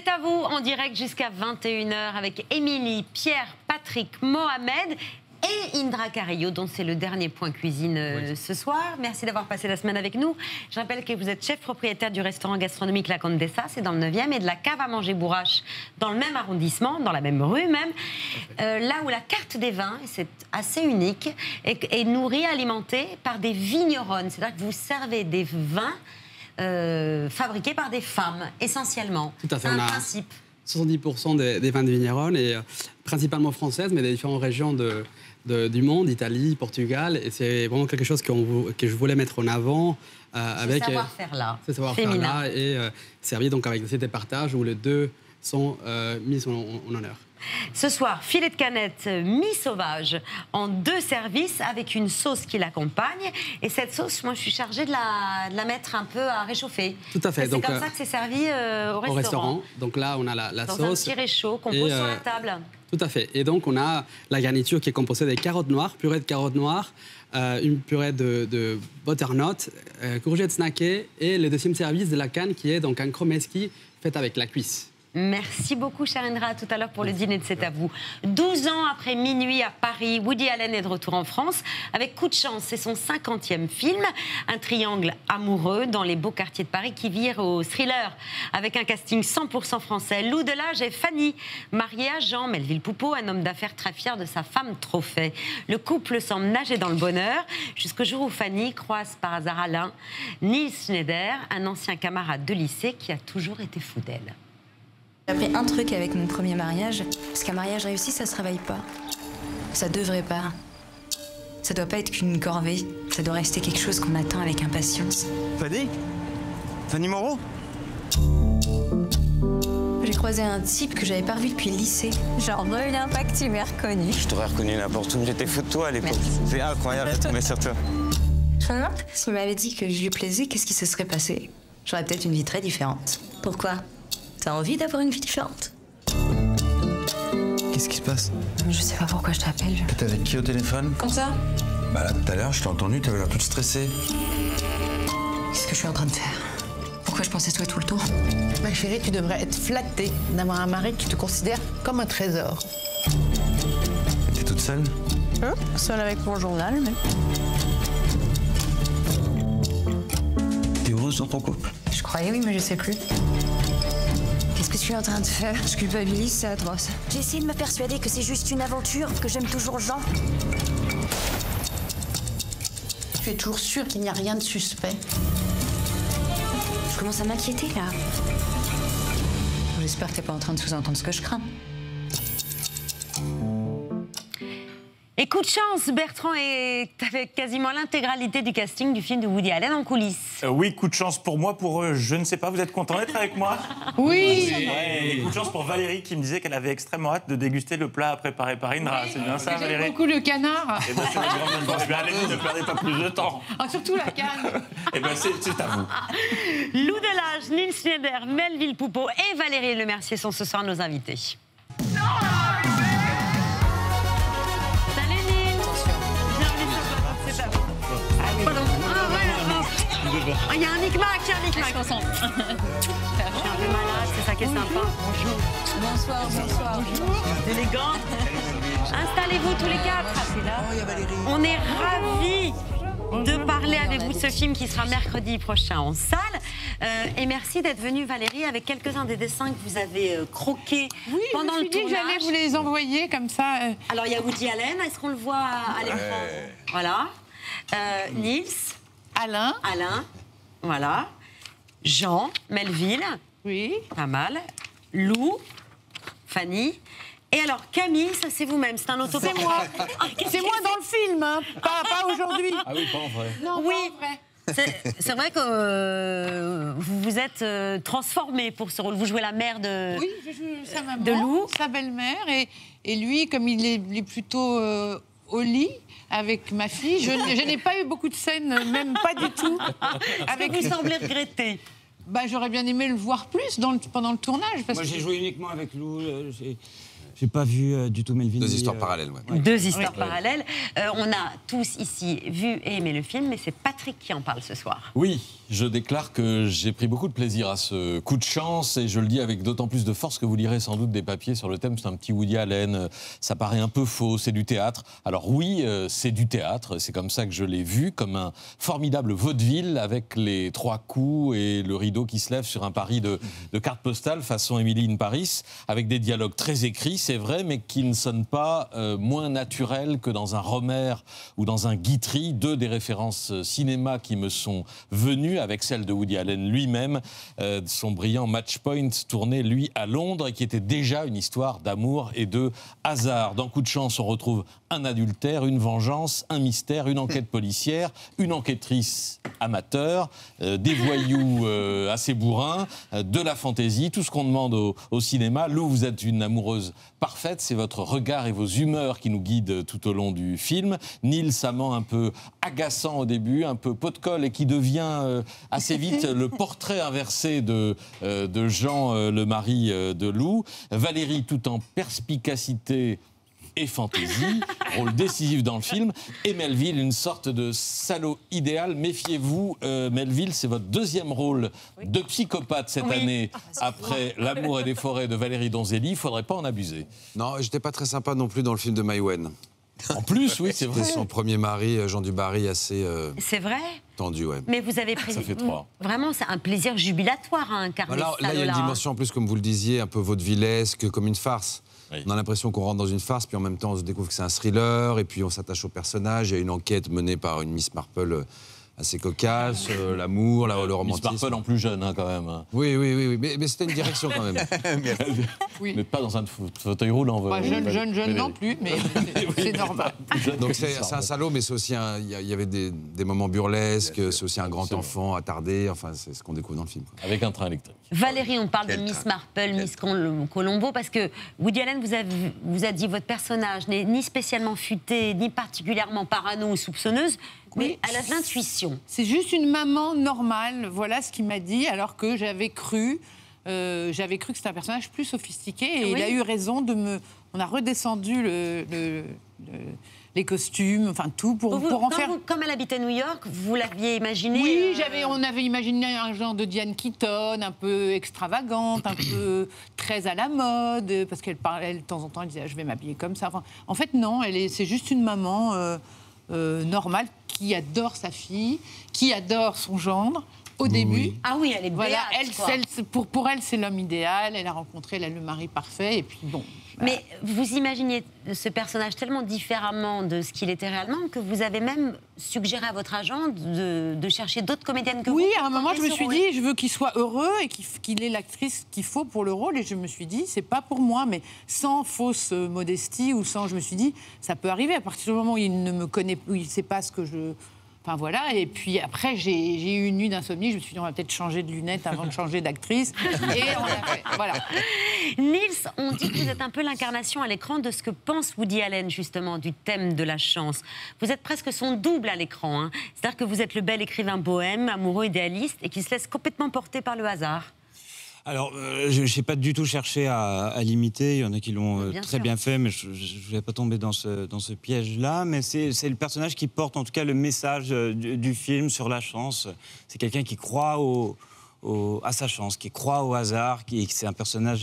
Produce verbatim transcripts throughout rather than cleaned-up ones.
à vous en direct jusqu'à vingt et une heures avec Émilie, Pierre, Patrick, Mohamed et Indra Carillo, dont c'est le dernier point cuisine euh, oui. ce soir. Merci d'avoir passé la semaine avec nous. Je rappelle que vous êtes chef propriétaire du restaurant gastronomique La Condessa, c'est dans le neuvième, et de la cave à manger Bourrache, dans le même arrondissement, dans la même rue même, euh, là où la carte des vins, c'est assez unique, est, est nourrie, alimentée par des vigneronnes. C'est-à-dire que vous servez des vins euh, fabriqués par des femmes, essentiellement. Tout à fait. C'est un on a principe. soixante-dix pour cent des, des vins de vigneronnes, et euh, principalement françaises, mais des différentes régions de... De, du monde, Italie, Portugal, et c'est vraiment quelque chose qu'on, que je voulais mettre en avant euh, avec ce savoir-faire là, ce savoir-faire là, et euh, servi donc avec des partages où les deux sont euh, mis en, en honneur. Ce soir, filet de canette mi-sauvage en deux services avec une sauce qui l'accompagne. Et cette sauce, moi, je suis chargée de la, de la mettre un peu à réchauffer. Tout à fait. C'est comme euh, ça que c'est servi euh, au restaurant. Au restaurant. Donc là, on a la, la Dans sauce. Dans un petit réchaud qu'on pose euh, sur la table. Tout à fait. Et donc, on a la garniture qui est composée des carottes noires, purée de carottes noires, euh, une purée de, de butternut, euh, courgettes snackées, et le deuxième service de la canne qui est donc un chromeski fait avec la cuisse. Merci beaucoup, Charindra. À tout à l'heure pour le dîner de C'est à vous. douze ans après Minuit à Paris, Woody Allen est de retour en France avec Coup de chance. C'est son cinquantième film. Un triangle amoureux dans les beaux quartiers de Paris qui vire au thriller avec un casting cent pour cent français. Lou Delage et Fanny, mariée à Jean Melville Poupeau, un homme d'affaires très fier de sa femme trophée. Le couple semble nager dans le bonheur jusqu'au jour où Fanny croise par hasard Alain, Nils Schneider, un ancien camarade de lycée qui a toujours été fou d'elle. J'ai appris un truc avec mon premier mariage, parce qu'un mariage réussi, ça se travaille pas. Ça devrait pas. Ça doit pas être qu'une corvée. Ça doit rester quelque chose qu'on attend avec impatience. Fanny Fanny Moreau? J'ai croisé un type que j'avais pas revu depuis le lycée. Genre, reviens pas que tu m'aies reconnu. Je t'aurais reconnu n'importe où, j'étais fou de toi à l'époque. C'est incroyable de tomber sur toi. Je me demande, s'il m'avait dit que je lui plaisais, qu'est-ce qui se serait passé? J'aurais peut-être une vie très différente. Pourquoi? T'as envie d'avoir une vie différente? Qu'est-ce qui se passe? Je sais pas pourquoi je t'appelle. Je... T'es avec qui au téléphone? Comme ça? Bah là, tout à l'heure, je t'ai entendu, t'avais l'air toute stressée. Qu'est-ce que je suis en train de faire? Pourquoi je pensais toi tout le temps? Ma chérie, tu devrais être flattée d'avoir un mari qui te considère comme un trésor. T'es toute seule? Hein? Seule avec mon journal, mais... T'es heureuse dans ton couple? Je croyais oui, mais je sais plus. Qu'est-ce que tu es en train de faire? Je culpabilise, c'est atroce. J'ai essayé de me persuader que c'est juste une aventure, que j'aime toujours Jean. Tu es toujours sûre qu'il n'y a rien de suspect? Je commence à m'inquiéter, là. J'espère que t'es pas en train de sous-entendre ce que je crains. Et coup de chance, Bertrand est avec quasiment l'intégralité du casting du film de Woody Allen en coulisses. Euh, oui, coup de chance pour moi, pour eux, je ne sais pas, vous êtes content d'être avec moi? Oui, oui. Ouais, et coup de chance pour Valérie qui me disait qu'elle avait extrêmement hâte de déguster le plat préparé par Indra. Oui. C'est bien ça, Valérie? J'aime beaucoup le canard. Eh ben, c'est une grande chance. Allez-y, ne perdez pas plus de temps. Ah, surtout la canne. Eh ben, c'est, c'est à vous. Lou Delage, Nils Schneider, Melville Poupeau et Valérie Lemercier sont ce soir nos invités. Non! Il y a un micmac, il y a un micmac. Je suis un peu malade, c'est ça qui est sympa. Bonjour. Bonsoir, bonsoir. Bonjour. Élégant. Installez-vous tous les quatre. On est ravis de parler avec vous de ce film qui sera mercredi prochain en salle. Euh, et merci d'être venue, Valérie, avec quelques-uns des dessins que vous avez euh, croqués oui, pendant je me le suis dit tournage. Que j'allais vous les envoyer comme ça. Euh... Alors, il y a Woody Allen. Est-ce qu'on le voit à l'écran? Ouais. Voilà. Euh, Nils. Alain. Alain. Voilà. Jean, Melville. Oui. Pas mal. Lou, Fanny. Et alors, Camille, ça c'est vous-même, c'est un autoportrait. C'est moi. C'est moi dans le film, hein. pas, pas aujourd'hui. Ah oui, pas en vrai. Non, oui. pas en vrai. C'est, c'est vrai que euh, vous vous êtes euh, transformée pour ce rôle. Vous jouez la mère de, oui, je joue sa maman, de Lou. Sa belle-mère. Et, et lui, comme il est, il est plutôt euh, au lit avec ma fille, je, je n'ai pas eu beaucoup de scènes, même pas du tout. Avec vous semblez regretter. Bah, j'aurais bien aimé le voir plus dans le, pendant le tournage. Parce Moi, j'ai que... joué uniquement avec Lou. Euh, j'ai... J'ai pas vu euh, du tout Melville. Deux histoires euh... parallèles, ouais. Ouais. Deux histoires ouais. parallèles. Euh, on a tous ici vu et aimé le film, mais c'est Patrick qui en parle ce soir. Oui, je déclare que j'ai pris beaucoup de plaisir à ce coup de chance et je le dis avec d'autant plus de force que vous lirez sans doute des papiers sur le thème. C'est un petit Woody Allen, ça paraît un peu faux, c'est du théâtre. Alors oui, euh, c'est du théâtre, c'est comme ça que je l'ai vu, comme un formidable vaudeville avec les trois coups et le rideau qui se lève sur un Paris de, de cartes postales façon Emily in Paris, avec des dialogues très écrits, c'est vrai, mais qui ne sonnent pas euh, moins naturels que dans un Romer ou dans un Guitry, deux des références cinéma qui me sont venues, avec celle de Woody Allen lui-même, euh, son brillant Match Point, tourné, lui, à Londres, et qui était déjà une histoire d'amour et de hasard. Dans Coup de chance, on retrouve un adultère, une vengeance, un mystère, une enquête policière, une enquêtrice amateur, euh, des voyous euh, assez bourrins, euh, de la fantaisie, tout ce qu'on demande au, au cinéma. Lou, vous êtes une amoureuse parfaite, c'est votre regard et vos humeurs qui nous guident tout au long du film. Nils, amant un peu agaçant au début, un peu pot de colle et qui devient euh, assez vite le portrait inversé de, euh, de Jean, euh, le mari euh, de Lou. Valérie, tout en perspicacité et fantaisie, rôle décisif dans le film, et Melville, une sorte de salaud idéal. Méfiez-vous, euh, Melville, c'est votre deuxième rôle oui. de psychopathe cette oui. année, après L'amour et les forêts de Valérie Donzelli. Il ne faudrait pas en abuser. Non, j'étais pas très sympa non plus dans le film de Maïwenn. En plus, oui, c'est vrai. C'était son premier mari, Jean Dubarry, assez... Euh... C'est vrai. Tendu, ouais. Mais vous avez pris... Ça fait trois. Vraiment, c'est un plaisir jubilatoire à incarner voilà, ça. Là, il y a une dimension, en plus, comme vous le disiez, un peu vaudevillesque, comme une farce. Oui. On a l'impression qu'on rentre dans une farce, puis en même temps, on se découvre que c'est un thriller, et puis on s'attache au personnage. Il y a une enquête menée par une Miss Marple assez cocasse, euh, l'amour, la, le romantisme. Miss Marple en plus jeune, hein, quand même. Oui, oui, oui, oui. mais, mais c'était une direction, quand même. Oui. Mais pas dans un fauteuil roulant. Pas jeune, jeune, jeune non plus, mais c'est normal. Donc c'est un salaud, mais c'est aussi il y, y avait des, des moments burlesques, c'est aussi un grand enfant attardé, enfin c'est ce qu'on découvre dans le film. Quoi. Avec un train électrique. Valérie, on parle Quel de Miss Marple, Miss Colombo, parce que Woody Allen vous a, vous a dit votre personnage n'est ni spécialement futé, ni particulièrement parano ou soupçonneuse, mais elle a de l'intuition. C'est juste une maman normale, voilà ce qu'il m'a dit, alors que j'avais cru, euh, j'avais cru que c'était un personnage plus sophistiqué, et oui. il a eu raison de me... On a redescendu le... le, le les costumes, enfin tout, pour, vous, pour en faire... Vous, comme elle habitait New York, vous l'aviez imaginé Oui, euh... j'avais, on avait imaginé un genre de Diane Keaton, un peu extravagante, un peu très à la mode, parce qu'elle parlait, de temps en temps, elle disait, je vais m'habiller comme ça. Enfin, en fait, non, elle est, c'est juste une maman euh, euh, normale qui adore sa fille, qui adore son gendre. Au oui. début. Ah oui, elle est voilà, béate, elle, elle, pour, pour elle, c'est l'homme idéal. Elle a rencontré elle a le mari parfait. Et puis bon. Voilà. Mais vous imaginez ce personnage tellement différemment de ce qu'il était réellement que vous avez même suggéré à votre agent de, de chercher d'autres comédiennes que oui, vous. Oui, à un moment, je me suis rôle. dit, je veux qu'il soit heureux et qu'il, qu'il ait l'actrice qu'il faut pour le rôle. Et je me suis dit, c'est pas pour moi, mais sans fausse modestie ou sans. Je me suis dit, ça peut arriver à partir du moment où il ne me connaît, où il ne sait pas ce que je. Enfin voilà, et puis après j'ai, j'ai eu une nuit d'insomnie, je me suis dit on va peut-être changer de lunettes avant de changer d'actrice, et on l'a fait, voilà. Nils, on dit que vous êtes un peu l'incarnation à l'écran de ce que pense Woody Allen justement du thème de la chance. Vous êtes presque son double à l'écran, hein. C'est-à-dire que vous êtes le bel écrivain bohème, amoureux, idéaliste, et qui se laisse complètement porter par le hasard. Alors, euh, je n'ai pas du tout cherché à, à l'imiter. Il y en a qui l'ont euh, bien très sûr. bien fait, mais je ne vais pas tomber dans ce, dans ce piège-là. Mais c'est, c'est le personnage qui porte en tout cas le message du, du film sur la chance. C'est quelqu'un qui croit au, au, à sa chance, qui croit au hasard. Qui, c'est un personnage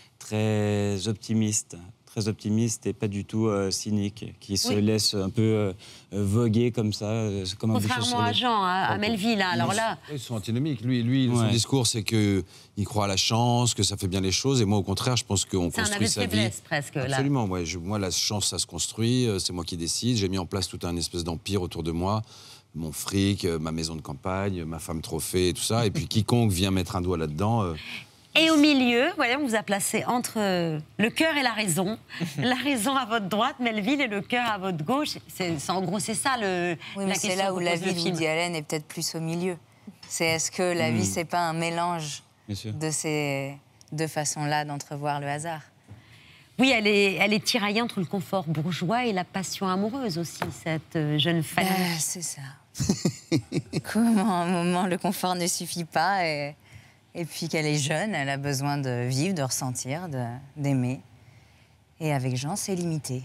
très optimiste. Très optimiste et pas du tout euh, cynique, qui oui. se laisse un peu euh, voguer comme ça. Euh, comme Contrairement à Jean, à, à Melville, hein, alors là... Ils sont antinomiques. Lui, lui ouais. son discours, c'est qu'il croit à la chance, que ça fait bien les choses, et moi, au contraire, je pense qu'on construit sa vie... presque, là. Absolument, ouais. Je, moi, la chance, ça se construit, c'est moi qui décide. J'ai mis en place tout un espèce d'empire autour de moi. Mon fric, ma maison de campagne, ma femme trophée, et tout ça. Et puis, quiconque vient mettre un doigt là-dedans... Euh, Et au milieu, voilà, on vous a placé entre le cœur et la raison. La raison à votre droite, Melville, et le cœur à votre gauche. C'est, c'est, en gros, c'est ça le, oui, la question. C'est là où la vie de Woody Allen est peut-être plus au milieu. C'est est-ce que la mmh. vie, c'est pas un mélange de ces deux façons-là d'entrevoir le hasard? Oui, elle est, elle est tiraillée entre le confort bourgeois et la passion amoureuse aussi, cette jeune femme. Ah, c'est ça. Comment, à un moment, le confort ne suffit pas et... Et puis qu'elle est jeune, elle a besoin de vivre, de ressentir, de, d'aimer. Et avec Jean, c'est limité.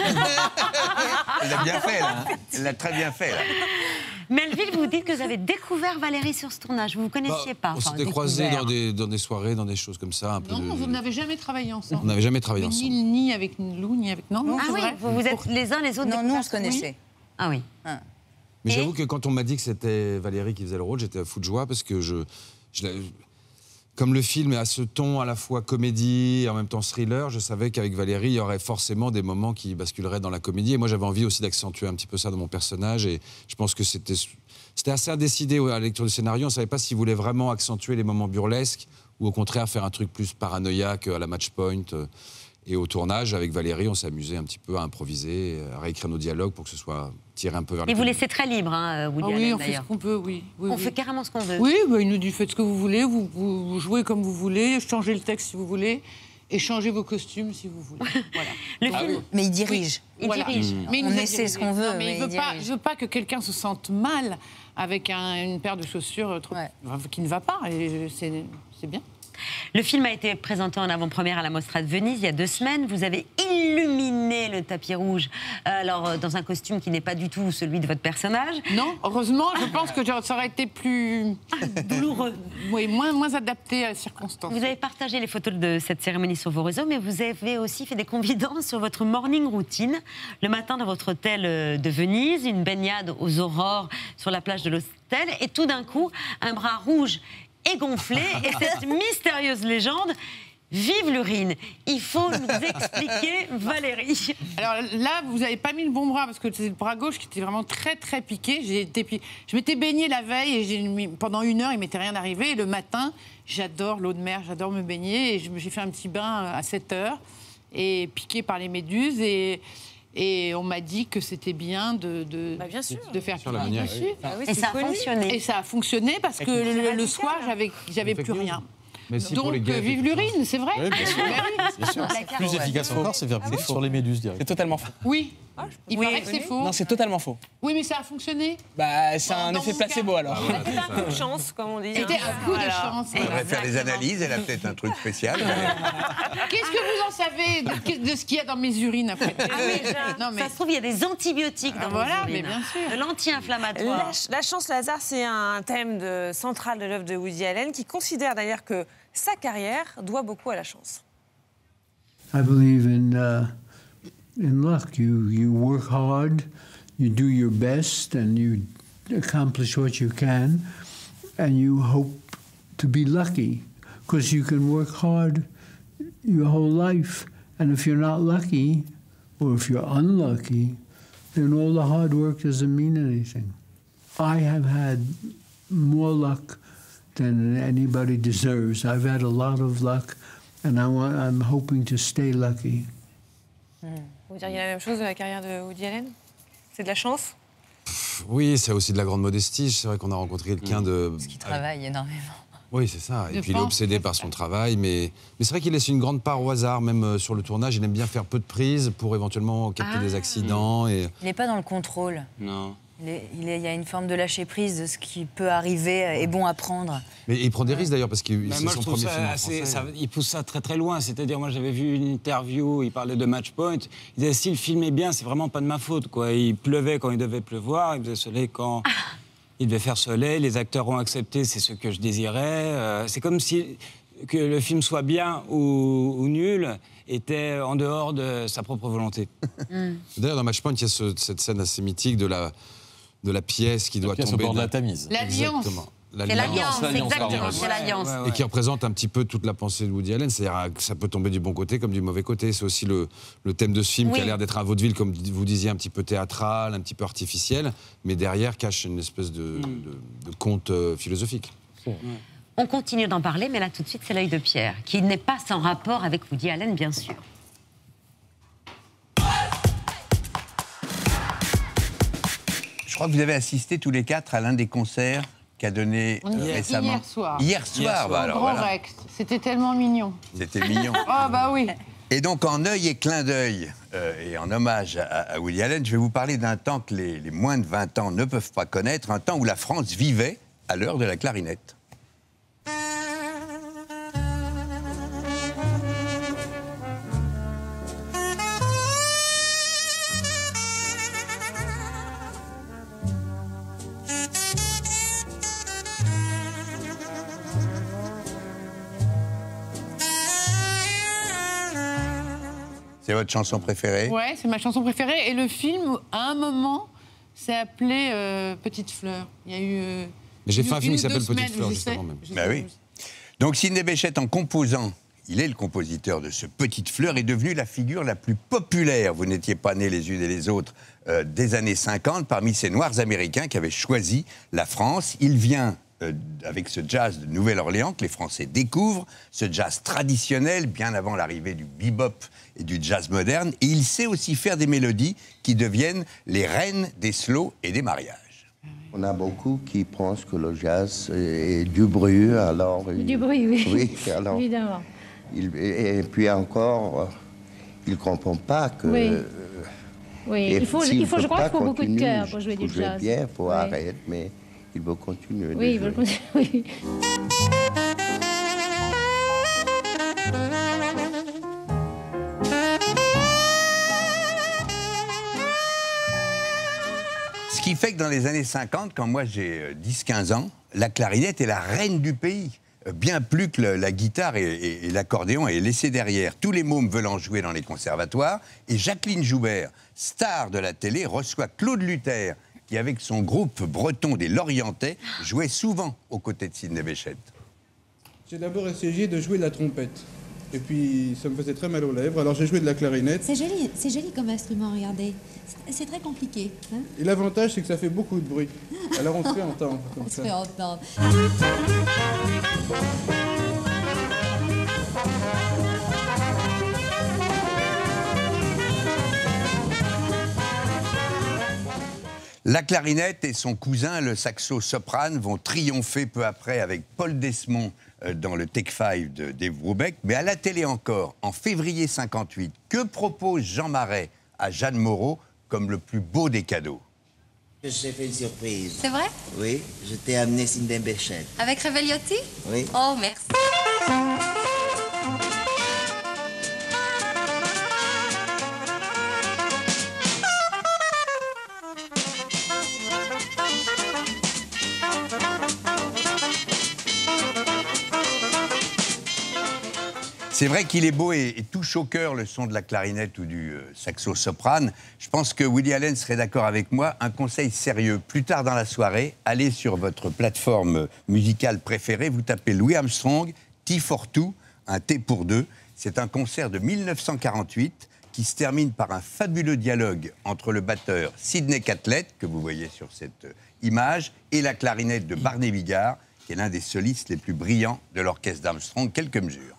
Elle l'a bien fait, là. Hein. Elle l'a très bien fait, là. Melville, vous dites que vous avez découvert Valérie sur ce tournage. Vous ne vous connaissiez bah, pas. On enfin, s'était croisés dans des, dans des soirées, dans des choses comme ça. Un peu non, de... vous n'avez jamais travaillé ensemble. On n'avait jamais travaillé ni, ensemble. Ni avec Lou, ni avec... Non, non, ah oui, vrai. vous, vous êtes les uns les autres. Non, nous, on se connaissait. Oui. Ah oui. Ah. Mais Et... j'avoue que quand on m'a dit que c'était Valérie qui faisait le rôle, j'étais à fou de joie parce que je... je Comme le film est à ce ton à la fois comédie et en même temps thriller, je savais qu'avec Valérie, il y aurait forcément des moments qui basculeraient dans la comédie. Et moi, j'avais envie aussi d'accentuer un petit peu ça dans mon personnage. Et je pense que c'était, c'était assez indécidé à la lecture du scénario. On ne savait pas s'il voulait vraiment accentuer les moments burlesques ou au contraire faire un truc plus paranoïaque à la Match Point. Et au tournage, avec Valérie, on s'est amusé un petit peu à improviser, à réécrire nos dialogues pour que ce soit tiré un peu vers le Et vous public. laissez très libre, hein, Woody Ah oui, Allen, on fait ce qu'on peut, oui. oui on oui. fait carrément ce qu'on veut. Oui, bah, il nous dit faites ce que vous voulez, vous, vous, vous jouez comme vous voulez, changez le texte si vous voulez, et changez vos costumes si vous voulez. Voilà. Le Donc, film... Mais il dirige. Il voilà. dirige. Mais il On nous a essaie dirigé. ce qu'on veut, Non, mais, mais il veut il pas, dirige. je veux pas que quelqu'un se sente mal avec un, une paire de chaussures trop, Ouais. qui ne va pas, et c'est, c'est bien. Le film a été présenté en avant-première à la Mostra de Venise il y a deux semaines. Vous avez illuminé le tapis rouge, alors dans un costume qui n'est pas du tout celui de votre personnage. Non, heureusement, je pense que ça aurait été plus douloureux. Oui, moins, moins adapté à la circonstance. Vous avez partagé les photos de cette cérémonie sur vos réseaux, mais vous avez aussi fait des confidences sur votre morning routine. Le matin dans votre hôtel de Venise, une baignade aux aurores sur la plage de l'hôtel, et tout d'un coup, un bras rouge est gonflé, et cette mystérieuse légende, vive l'urine. Il faut nous expliquer, Valérie. Alors là, vous n'avez pas mis le bon bras, parce que c'est le bras gauche qui était vraiment très très piqué. J'ai été pi... Je m'étais baignée la veille, et j'ai mis... pendant une heure, il ne m'était rien arrivé. Et le matin, j'adore l'eau de mer, j'adore me baigner, et j'ai fait un petit bain à sept heures, et piqué par les méduses, et... Et on m'a dit que c'était bien de, de, bah bien sûr. de faire Sur la pipi manière, dessus. oui. Ah oui, Et ça a connu. fonctionné. Et ça a fonctionné parce que le, le soir, j'avais, j'avais plus rien. Mais si, Donc, pour les gays, vive effectivement. l'urine, c'est vrai. Oui, bien sûr. Bien sûr. Plus efficace encore, c'est faire pipi sur les méduses direct. C'est totalement faux. Oui. Il Oui. paraît que c'est faux. Non, c'est totalement faux. Oui, mais ça a fonctionné. Bah, c'est un Dans effet mon placebo cas. alors. C'était un coup de chance, comme on dit. C'était hein. un coup de Voilà. chance. On devrait faire des analyses, elle a peut-être un truc spécial. Qu'est-ce que vous en savez de, de ce qu'il y a dans mes urines après? Ah oui, Non, mais ça se trouve, il y a des antibiotiques dans Ah, vos voilà, urines. mais bien sûr. De l'anti-inflammatoire. La, ch- la chance, le hasard, c'est un thème de, central de l'œuvre de Woody Allen, qui considère d'ailleurs que sa carrière doit beaucoup à la chance. I believe in uh, in luck. You you work hard, you do your best, and you accomplish what you can, and you hope to be lucky, because you can work hard your whole life, and if you're not lucky, or if you're unlucky, then all the hard work doesn't mean anything. I have had more luck than anybody deserves. I've had a lot of luck, and I want, I'm hoping to stay lucky. Vous diriez la même chose de la carrière de Woody Allen? C'est de la chance? Oui, c'est aussi de la grande modestie. C'est vrai qu'on a rencontré quelqu'un de... Parce qu'il travaille énormément. Oui, c'est ça. Et Je puis il est pense obsédé que- par son travail. Mais, mais c'est vrai qu'il laisse une grande part au hasard, même euh, sur le tournage. Il aime bien faire peu de prises pour éventuellement capter Ah. des accidents. Et... Il n'est pas dans le contrôle. Non. Il, est- il, est- il y a une forme de lâcher prise de ce qui peut arriver et bon à prendre. Mais il prend des risques d'ailleurs parce que Bah, c'est moi, son je trouve premier ça film en assez- français. ça- il pousse ça très très loin. C'est-à-dire, moi, j'avais vu une interview, il parlait de Match Point. Il disait, si le film est bien, c'est vraiment pas de ma faute, quoi. Il pleuvait quand il devait pleuvoir, il faisait soleil quand il devait faire soleil. Les acteurs ont accepté, c'est ce que je désirais. Euh, c'est comme si que le film soit bien ou, ou nul était en dehors de sa propre volonté. D'ailleurs, dans Match Point, il y a ce- cette scène assez mythique de la, de la pièce qui La doit pièce au tomber. bord de la Tamise. L'Alliance. Exactement. C'est l'alliance, l'alliance, exactement, pardon. c'est l'alliance. Ouais, ouais, Et qui représente un petit peu toute la pensée de Woody Allen. C'est-à-dire que ça peut tomber du bon côté comme du mauvais côté. C'est aussi le, le thème de ce film Oui. qui a l'air d'être un vaudeville, comme vous disiez, un petit peu théâtral, un petit peu artificiel, mais derrière cache une espèce de, de- de conte euh, philosophique. On continue d'en parler, mais là tout de suite, c'est l'œil de Pierre, qui n'est pas sans rapport avec Woody Allen, bien sûr. Je crois que vous avez assisté tous les quatre à l'un des concerts qu'a donné euh, Hier- récemment. hier soir. Hier soir, Hier soir. bah Au alors Grand voilà. Rex. C'était tellement mignon. C'était mignon. Ah bah oui. Et donc, en œil et clin d'œil, euh, et en hommage à, à Woody Allen, je vais vous parler d'un temps que les, les moins de vingt ans ne peuvent pas connaître, un temps où la France vivait à l'heure de la clarinette. C'est votre chanson préférée? Ouais, c'est ma chanson préférée. Et le film, à un moment, s'est appelé euh, Petite Fleur. Il y a eu... Euh, Mais j'ai fait un film qui s'appelle semaines, Petite Fleur, juste avant même. Bah oui. Donc Sidney Bechet, en composant, il est le compositeur de ce Petite Fleur, est devenu la figure la plus populaire, vous n'étiez pas nés les unes et les autres, euh, des années cinquante, parmi ces Noirs américains qui avaient choisi la France. Il vient euh, avec ce jazz de Nouvelle-Orléans que les Français découvrent, ce jazz traditionnel, bien avant l'arrivée du bebop et du jazz moderne, et il sait aussi faire des mélodies qui deviennent les reines des slows et des mariages. On a beaucoup qui pensent que le jazz est du bruit, alors... Du bruit, oui. Oui, alors... Évidemment. Il, et puis encore, il ne comprend pas que... Oui, oui. il faut, il faut je crois qu'il faut beaucoup de cœur pour jouer du jazz. Il faut jouer bien, il faut oui. arrêter, mais il veut continuer. Oui, il veut continuer, oui. Ce qui fait que dans les années cinquante, quand moi j'ai dix quinze ans, la clarinette est la reine du pays. Bien plus que le, la guitare et, et, et l'accordéon est laissé derrière. Tous les mômes veulent en jouer dans les conservatoires. Et Jacqueline Joubert, star de la télé, reçoit Claude Luther, qui avec son groupe breton des Lorientais, jouait souvent aux côtés de Sidney Bechet. J'ai d'abord essayé de jouer de la trompette. Et puis, ça me faisait très mal aux lèvres, alors j'ai joué de la clarinette. C'est joli, c'est joli comme instrument, regardez. C'est très compliqué. Hein, et l'avantage, c'est que ça fait beaucoup de bruit. Alors on se fait entendre. Comme on ça. se fait entendre. La clarinette et son cousin, le saxo-soprane, vont triompher peu après avec Paul Desmond dans le Take Five de Dave Brubeck. Mais à la télé encore, en février cinquante-huit, que propose Jean Marais à Jeanne Moreau comme le plus beau des cadeaux? Je t'ai fait une surprise. C'est vrai? Oui, je t'ai amené Sidney Bechet. Avec Revegliotti? Oui. Oh, merci. C'est vrai qu'il est beau et, et touche au cœur le son de la clarinette ou du euh, saxo-soprane. Je pense que Woody Allen serait d'accord avec moi. Un conseil sérieux, plus tard dans la soirée, allez sur votre plateforme musicale préférée, vous tapez Louis Armstrong, T for Two, un T pour deux. C'est un concert de mille neuf cent quarante-huit qui se termine par un fabuleux dialogue entre le batteur Sidney Catlett, que vous voyez sur cette euh, image, et la clarinette de Barney Bigard, qui est l'un des solistes les plus brillants de l'orchestre d'Armstrong. Quelques mesures.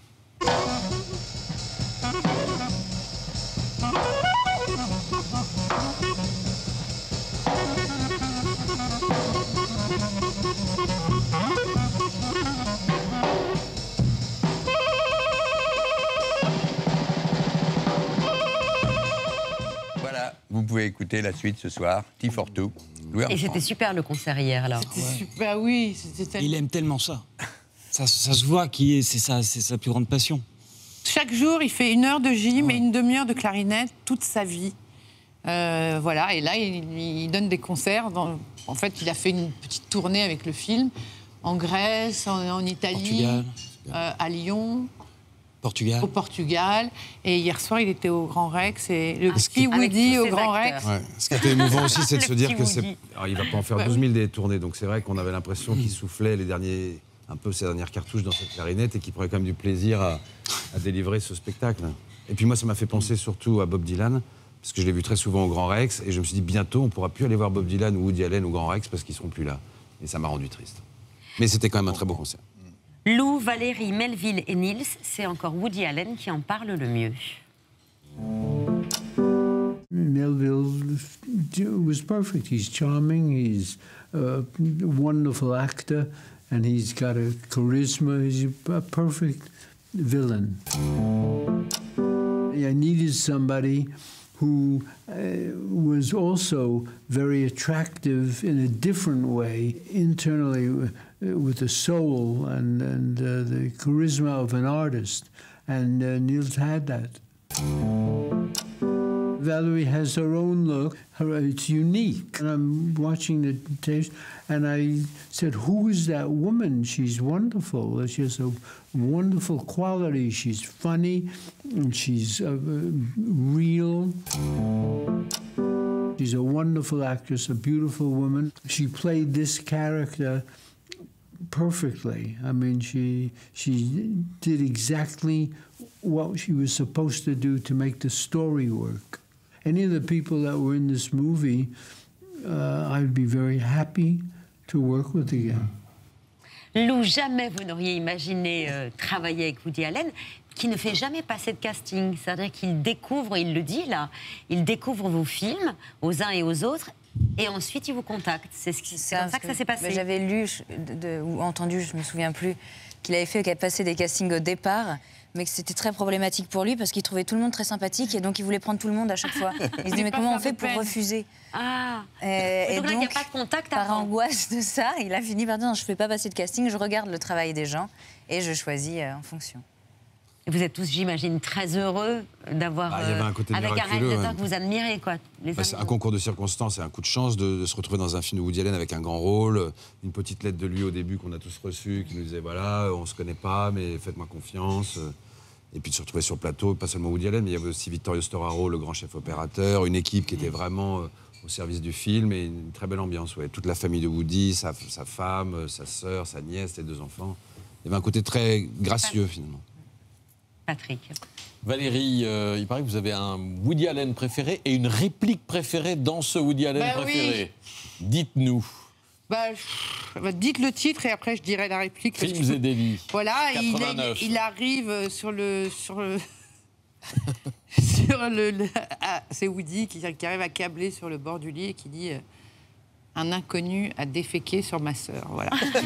Voilà, vous pouvez écouter la suite ce soir, T for Two. Et c'était super le concert hier alors. C'était ouais. super, oui. Tellement... Il aime tellement ça. Ça, ça se voit, qui c'est sa, sa plus grande passion. Chaque jour, il fait une heure de gym ouais. et une demi-heure de clarinette toute sa vie. Euh, voilà, et là, il, il donne des concerts. Dans, en fait, il a fait une petite tournée avec le film en Grèce, en, en Italie, euh, à Lyon, Portugal. au Portugal. Et hier soir, il était au Grand Rex. Et le ah, petit Woody au Grand Rex. Ouais. Ce qui était émouvant aussi, c'est de se dire que c'est. Alors, il va pas en faire douze mille des tournées, donc c'est vrai qu'on avait l'impression qu'il soufflait les derniers. un peu ses dernières cartouches dans cette clarinette et qui prenait quand même du plaisir à, à délivrer ce spectacle. Et puis moi, ça m'a fait penser surtout à Bob Dylan, parce que je l'ai vu très souvent au Grand Rex, et je me suis dit, bientôt, on ne pourra plus aller voir Bob Dylan ou Woody Allen au Grand Rex, parce qu'ils ne seront plus là. Et ça m'a rendu triste. Mais c'était quand même un très beau concert. Lou, Valérie, Melville et Nils, c'est encore Woody Allen qui en parle le mieux. Melville was perfect. He's charming, he's a wonderful actor, and he's got a charisma. He's a perfect villain. I needed somebody who uh, was also very attractive in a different way, internally uh, with the soul and, and uh, the charisma of an artist. And uh, Niels had that. Valerie has her own look. Her, it's unique. And I'm watching the tapes, and I said, who is that woman? She's wonderful. She has a wonderful quality. She's funny, and she's uh, real. She's a wonderful actress, a beautiful woman. She played this character perfectly. I mean, she she did exactly what she was supposed to do to make the story work. Any of the people that were in this movie, uh, I'd be very happy to work with again. Lou, jamais vous n'auriez imaginé euh, travailler avec Woody Allen, qui ne fait jamais passer de casting. C'est-à-dire qu'il découvre, il le dit là, il découvre vos films aux uns et aux autres, et ensuite il vous contacte. C'est ce qui, c'est comme ça que, que ça s'est passé. J'avais lu de, de, ou entendu, je me souviens plus, qu'il avait fait, qu'il avait passé des castings au départ, mais que c'était très problématique pour lui parce qu'il trouvait tout le monde très sympathique et donc il voulait prendre tout le monde à chaque fois. Il se dit mais comment on fait pour refuser? Ah. Et, et donc, donc là, il n'y a pas de contact par avant. angoisse de ça, il a fini par dire non, je ne fais pas passer de casting, je regarde le travail des gens et je choisis euh, en fonction. Vous êtes tous, j'imagine, très heureux d'avoir bah, euh, un avec un réalisateur hein. que vous admirez, quoi. Bah, c'est un concours de circonstances, c'est un coup de chance de, de se retrouver dans un film de Woody Allen avec un grand rôle, une petite lettre de lui au début qu'on a tous reçue, qui nous disait voilà, on se connaît pas, mais faites-moi confiance. Et puis de se retrouver sur le plateau, pas seulement Woody Allen, mais il y avait aussi Vittorio Storaro, le grand chef opérateur, une équipe qui était vraiment au service du film et une très belle ambiance. Ouais. Toute la famille de Woody, sa, sa femme, sa sœur, sa nièce, ses deux enfants. Il y avait un côté très gracieux finalement. Patrick. Valérie, euh, il paraît que vous avez un Woody Allen préféré et une réplique préférée dans ce Woody Allen bah préféré. Oui. Dites-nous. Bah, bah, dites le titre et après je dirai la réplique. Films et délits. Voilà, il, est, il arrive sur le... Sur le... sur le, le ah, c'est Woody qui, qui arrive à câbler sur le bord du lit et qui dit... Euh, un inconnu a déféqué sur ma sœur, voilà.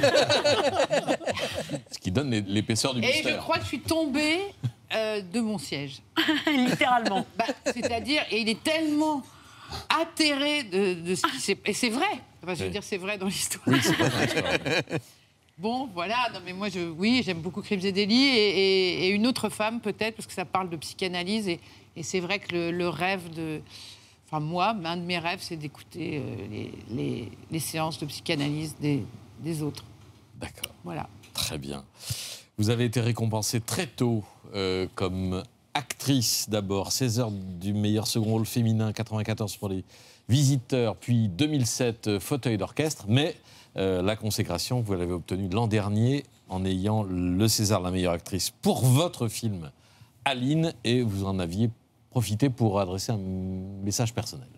Ce qui donne l'épaisseur du mystère. Et je crois que je suis tombée euh, de mon siège. Littéralement. Bah, c'est-à-dire, et il est tellement atterré de, de ce qui s'est... Et c'est vrai. Enfin, je veux oui. dire, c'est vrai dans l'histoire. Oui, c'est vrai dans l'histoire. Bon, voilà. Non, mais moi, je, oui, j'aime beaucoup Crimes et délits. Et, et, et une autre femme, peut-être, parce que ça parle de psychanalyse. Et, et c'est vrai que le, le rêve de... Enfin, moi, un de mes rêves, c'est d'écouter euh, les, les, les séances de psychanalyse des, des autres. D'accord. Voilà. Très bien. Vous avez été récompensée très tôt euh, comme actrice d'abord. seize heures du meilleur second rôle féminin, quatre-vingt-quatorze pour Les Visiteurs, puis deux mille sept, Fauteuil d'orchestre. Mais euh, la consécration, vous l'avez obtenue l'an dernier en ayant le César de la meilleure actrice pour votre film Aline, et vous en aviez profiter pour adresser un message personnel.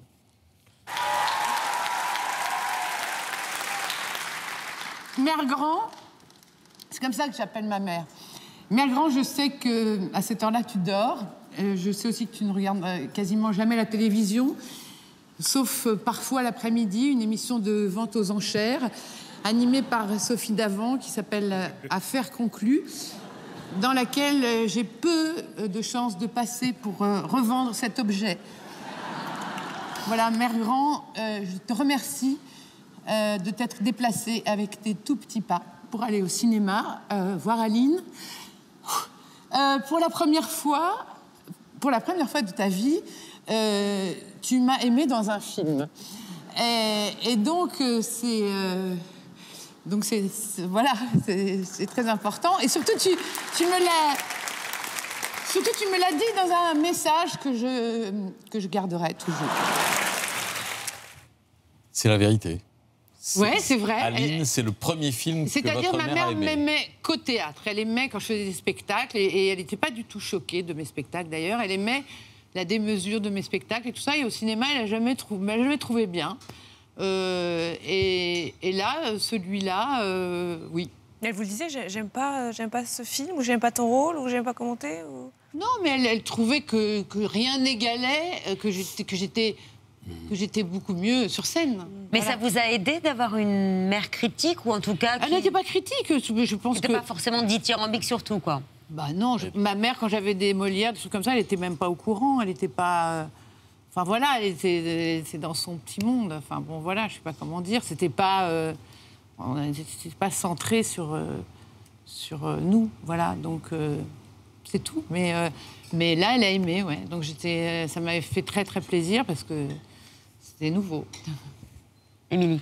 Mère Grand, c'est comme ça que j'appelle ma mère. Mère Grand, je sais qu'à cette heure-là, tu dors. Je sais aussi que tu ne regardes quasiment jamais la télévision, sauf parfois l'après-midi, une émission de vente aux enchères, animée par Sophie Davant, qui s'appelle Affaires conclues, dans laquelle j'ai peu de chances de passer pour euh, revendre cet objet. Voilà, Mère Grand, euh, je te remercie euh, de t'être déplacée avec tes tout petits pas pour aller au cinéma, euh, voir Aline. Euh, pour la première fois, pour la première fois de ta vie, euh, tu m'as aimée dans un film. Et, et donc, euh, c'est... Euh, Donc, c'est, c'est, voilà, c'est, c'est très important. Et surtout, tu, tu me l'as... Surtout, tu me l'as dit dans un message que je, que je garderai toujours. C'est la vérité. C'est, ouais, c'est vrai. Aline, c'est le premier film que votre mère a aimé. C'est-à-dire, ma mère m'aimait qu'au théâtre. Elle aimait quand je faisais des spectacles, et, et elle n'était pas du tout choquée de mes spectacles, d'ailleurs. Elle aimait la démesure de mes spectacles et tout ça. Et au cinéma, elle n'a jamais, trou- jamais trouvé bien. Euh, et, et là, celui-là, euh, oui. Elle vous le disait, j'aime pas, j'aime pas ce film, ou j'aime pas ton rôle, ou j'aime pas commenter ou... Non, mais elle, elle trouvait que, que rien n'égalait, que j'étais, que, j'étais, que j'étais beaucoup mieux sur scène. Mais voilà. Ça vous a aidé d'avoir une mère critique, ou en tout cas... Qui... Elle n'était pas critique, je pense Elle n'était que... pas forcément dithyrambique sur tout, quoi. Bah non, je, ma mère, quand j'avais des Molières, des trucs comme ça, elle n'était même pas au courant, elle n'était pas... Enfin voilà, elle était, c'est dans son petit monde. Enfin bon, voilà, je sais pas comment dire. C'était pas, euh, on c'était pas centré sur euh, sur euh, nous, voilà. Donc euh, c'est tout. Mais, euh, mais là, elle a aimé, ouais. Donc j'étais, ça m'avait fait très, très plaisir parce que c'était nouveau. Émilie.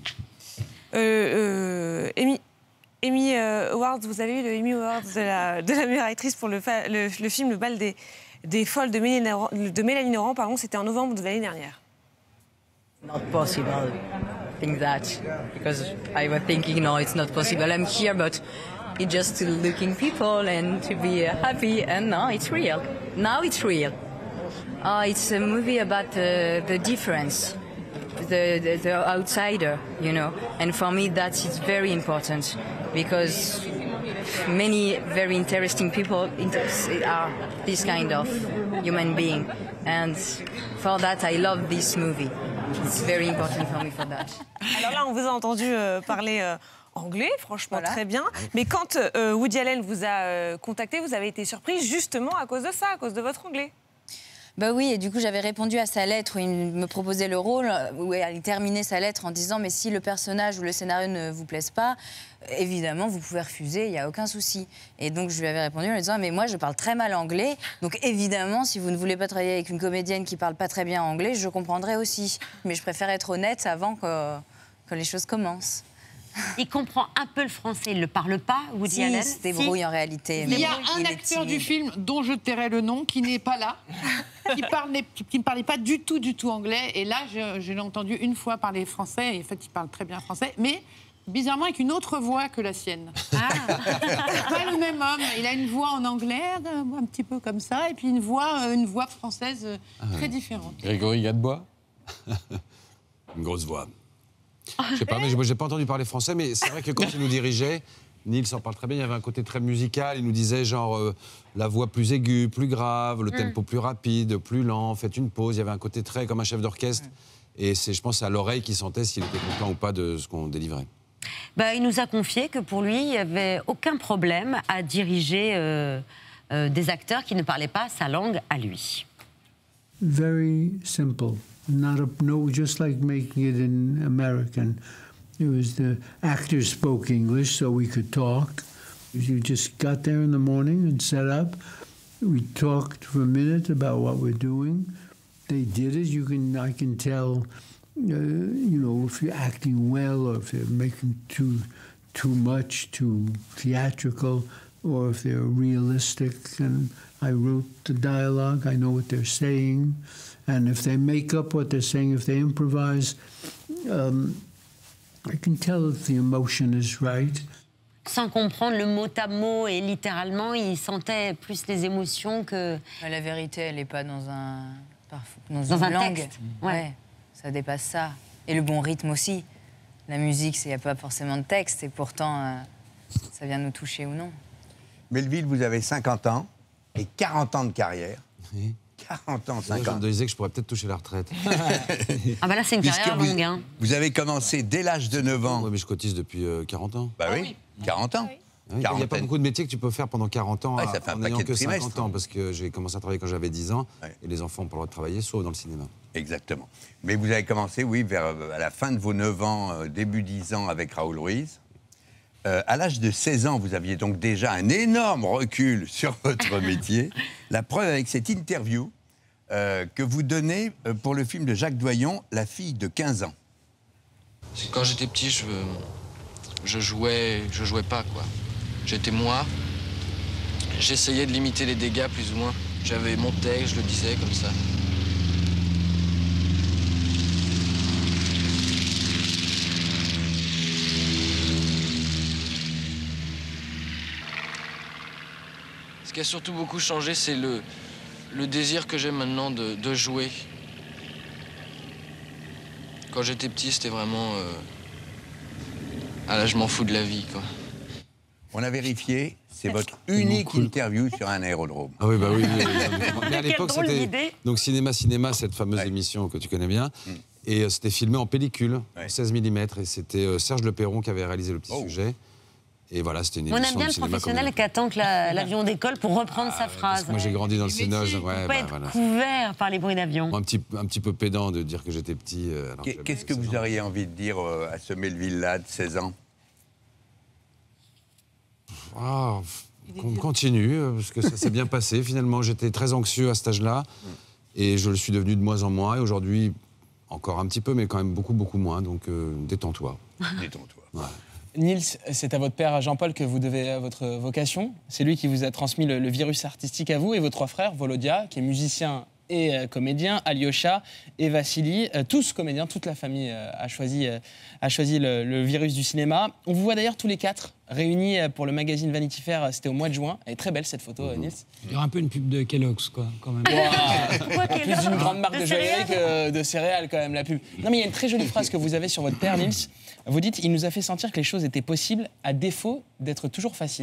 Euh, euh, Amy, Amy euh, Awards, vous avez eu le Emmy Awards de la, de la meilleure actrice pour le, le, le film Le bal des, des folles de Mélanie Laurent, de Mélanie Laurent, pardon, c'était en novembre de l'année dernière. Not possible. Think that because I was thinking, no, it's not possible. I'm here, but it's just to looking people and to be uh, happy. And no, it's real. Now it's real. Oh, it's a movie about uh, the difference, the, the the outsider, you know. And for me, that is very important because many very interesting people are this kind of human being, and for that, I love this movie. It's very important for me for that. Alors là, on vous a entendu euh, parler euh, anglais, franchement voilà. Très bien. Mais quand euh, Woody Allen vous a euh, contacté, vous avez été surprise justement à cause de ça, à cause de votre anglais. Bah oui, et du coup j'avais répondu à sa lettre où il me proposait le rôle, où il terminait sa lettre en disant mais si le personnage ou le scénario ne vous plaise pas, évidemment vous pouvez refuser, il n'y a aucun souci. Et donc je lui avais répondu en lui disant mais moi je parle très mal anglais, donc évidemment si vous ne voulez pas travailler avec une comédienne qui parle pas très bien anglais, je comprendrai aussi. Mais je préfère être honnête avant que, que les choses commencent. Il comprend un peu le français, il ne le parle pas, Woody si, Allen. Il se débrouille si. En réalité. Il y a un acteur du film dont je tairai le nom qui n'est pas là, qui, parlait, qui ne parlait pas du tout, du tout anglais. Et là, je, je l'ai entendu une fois parler français. Et en fait, il parle très bien français, mais bizarrement avec une autre voix que la sienne. Ah. Pas le même homme. Il a une voix en anglais, un petit peu comme ça, et puis une voix, une voix française ah, très différente. Grégory Gadebois. Une grosse voix. Je sais pas, mais j'ai pas entendu parler français, mais c'est vrai que quand il nous dirigeait, Nils en parle très bien, il y avait un côté très musical, il nous disait genre euh, la voix plus aiguë, plus grave, le mm. tempo plus rapide, plus lent, faites une pause, il y avait un côté très comme un chef d'orchestre, mm. et c'est, je pense, à l'oreille qu'il sentait s'il était content ou pas de ce qu'on délivrait. Bah, il nous a confié que pour lui, il n'y avait aucun problème à diriger euh, euh, des acteurs qui ne parlaient pas sa langue à lui. Very simple. Not a, no, just like making it in American. It was the actors spoke English, so we could talk. You just got there in the morning and set up. We talked for a minute about what we're doing. They did it. You can, I can tell, uh, you know, if you're acting well or if they're making too, too much, too theatrical, or if they're realistic. And I wrote the dialogue. I know what they're saying. And if they make up what they're saying, if they improvise, um, I can tell if the emotion is right. Sans comprendre le mot à mot et littéralement, il sentait plus les émotions que... La vérité, elle n'est pas dans un, dans dans une un langue. Texte. Ouais. ouais, ça dépasse ça. Et le bon rythme aussi. La musique, il n'y a pas forcément de texte, et pourtant, euh, ça vient nous toucher ou non. Melville, vous avez cinquante ans et quarante ans de carrière. Oui. quarante ans, cinquante ans. Je me disais que je pourrais peut-être toucher la retraite. Ah bah là, c'est une Puisque carrière vous, longue. Hein. Vous avez commencé dès l'âge de neuf ans. Oui, mais je cotise depuis euh, quarante ans. Bah oui, quarante ans. Il n'y a pas beaucoup de métiers que tu peux faire pendant quarante ans, ouais, ça fait un en n'ayant que trimestre, cinquante ans, parce que j'ai commencé à travailler quand j'avais dix ans, ouais. Et les enfants n'ont pas le droit de travailler, sauf dans le cinéma. Exactement. Mais vous avez commencé, oui, vers, à la fin de vos neuf ans, euh, début dix ans, avec Raoul Ruiz. Euh, à l'âge de seize ans, vous aviez donc déjà un énorme recul sur votre métier. La preuve avec cette interview euh, que vous donnez pour le film de Jacques Doyon, La fille de quinze ans. Quand j'étais petit, je, je jouais, je jouais pas, quoi. J'étais moi. J'essayais de limiter les dégâts, plus ou moins. J'avais mon texte, je le disais comme ça. Ce qui a surtout beaucoup changé, c'est le, le désir que j'ai maintenant de, de jouer. Quand j'étais petit, c'était vraiment... Euh... Ah là, je m'en fous de la vie, quoi. On a vérifié, c'est votre unique cool. interview sur un aérodrome. Ah oui, bah oui. oui, oui. Mais à l'époque, c'était donc Cinéma Cinéma, cette fameuse ouais. émission que tu connais bien. Mm. Et euh, c'était filmé en pellicule, ouais. seize millimètres. Et c'était euh, Serge Le Perron qui avait réalisé le petit oh. sujet. Et voilà, c'était une émission. On aime bien le professionnel qui attend que l'avion la, décolle pour reprendre ah, sa phrase. Parce que moi, j'ai grandi dans le Cinoche. Ouais, bah, pas être voilà. couvert par les bruits d'avion. Un petit, un petit peu pédant de dire que j'étais petit. Euh, Qu'est-ce que vous auriez envie de dire euh, à ce Melville-là de seize ans? Oh, On continue, parce que ça s'est bien passé. Finalement, j'étais très anxieux à cet âge-là, et je le suis devenu de moins en moins. Et aujourd'hui, encore un petit peu, mais quand même beaucoup, beaucoup moins. Donc, euh, détends-toi. Détends-toi. Ouais. Nils, c'est à votre père Jean-Paul que vous devez votre vocation. C'est lui qui vous a transmis le, le virus artistique à vous et vos trois frères, Volodia, qui est musicien et euh, comédien, Alyosha et Vassili, euh, tous comédiens, toute la famille euh, a choisi, euh, a choisi le, le virus du cinéma. On vous voit d'ailleurs tous les quatre réunis euh, pour le magazine Vanity Fair, c'était au mois de juin. Elle est très belle cette photo, euh, Nils. Il y aura un peu une pub de Kellogg's, quoi, quand même. Wow. Plus une grande marque de, de joaillerie que de céréales, quand même, la pub. Non, mais il y a une très jolie phrase que vous avez sur votre père, Nils. Vous dites « Il nous a fait sentir que les choses étaient possibles, à défaut d'être toujours faciles ».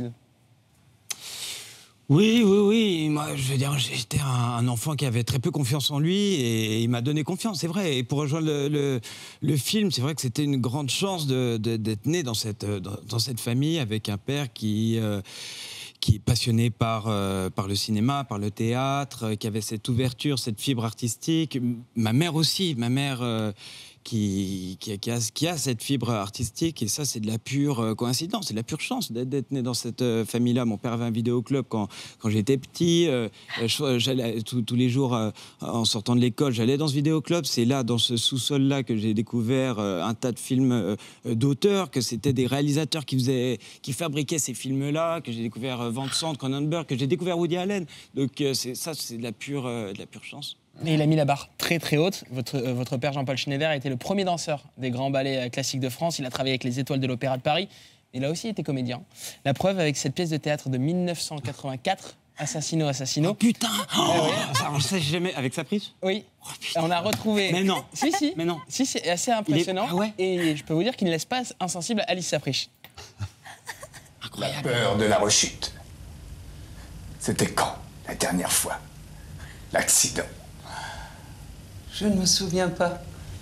Oui, oui, oui. Moi, je veux dire, j'étais un, un enfant qui avait très peu confiance en lui et il m'a donné confiance, c'est vrai. Et pour rejoindre le, le, le film, c'est vrai que c'était une grande chance de, de, d'être né dans cette, dans, dans cette famille avec un père qui... Euh, qui est passionné par, euh, par le cinéma, par le théâtre, euh, qui avait cette ouverture, cette fibre artistique. Ma mère aussi, ma mère euh, qui, qui, qui, a, qui a cette fibre artistique, et ça, c'est de la pure euh, coïncidence, c'est de la pure chance d'être, d'être né dans cette euh, famille-là. Mon père avait un vidéoclub quand, quand j'étais petit. Euh, je, j'allais, tous, tous les jours, euh, en sortant de l'école, j'allais dans ce vidéoclub. C'est là, dans ce sous-sol-là, que j'ai découvert euh, un tas de films euh, d'auteurs, que c'était des réalisateurs qui, faisaient, qui fabriquaient ces films-là, que j'ai découvert euh, Van Sant, Cronenberg, que j'ai découvert Woody Allen. Donc euh, c'est, ça, c'est de la pure, euh, de la pure chance. Et il a mis la barre très très haute. Votre, euh, votre père Jean-Paul Schneider a été le premier danseur des grands ballets euh, classiques de France. Il a travaillé avec les étoiles de l'Opéra de Paris. Il a aussi été comédien. La preuve avec cette pièce de théâtre de mille neuf cent quatre-vingt-quatre, Assassino, Assassino. Oh, putain oh, ah, oui. Ça, on le sait jamais. Avec sa prise. Oui. Oh, on a retrouvé... Mais non. Si, si. Mais non. Si, c'est assez impressionnant. Est... Ah ouais. Et je peux vous dire qu'il ne laisse pas insensible Alice Sapriche. Incroyable. La peur de la rechute. C'était quand, la dernière fois? L'accident. Je ne me souviens pas.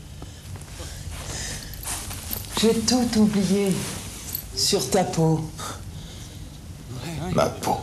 J'ai tout oublié sur ta peau. Ouais, ouais. Ma peau.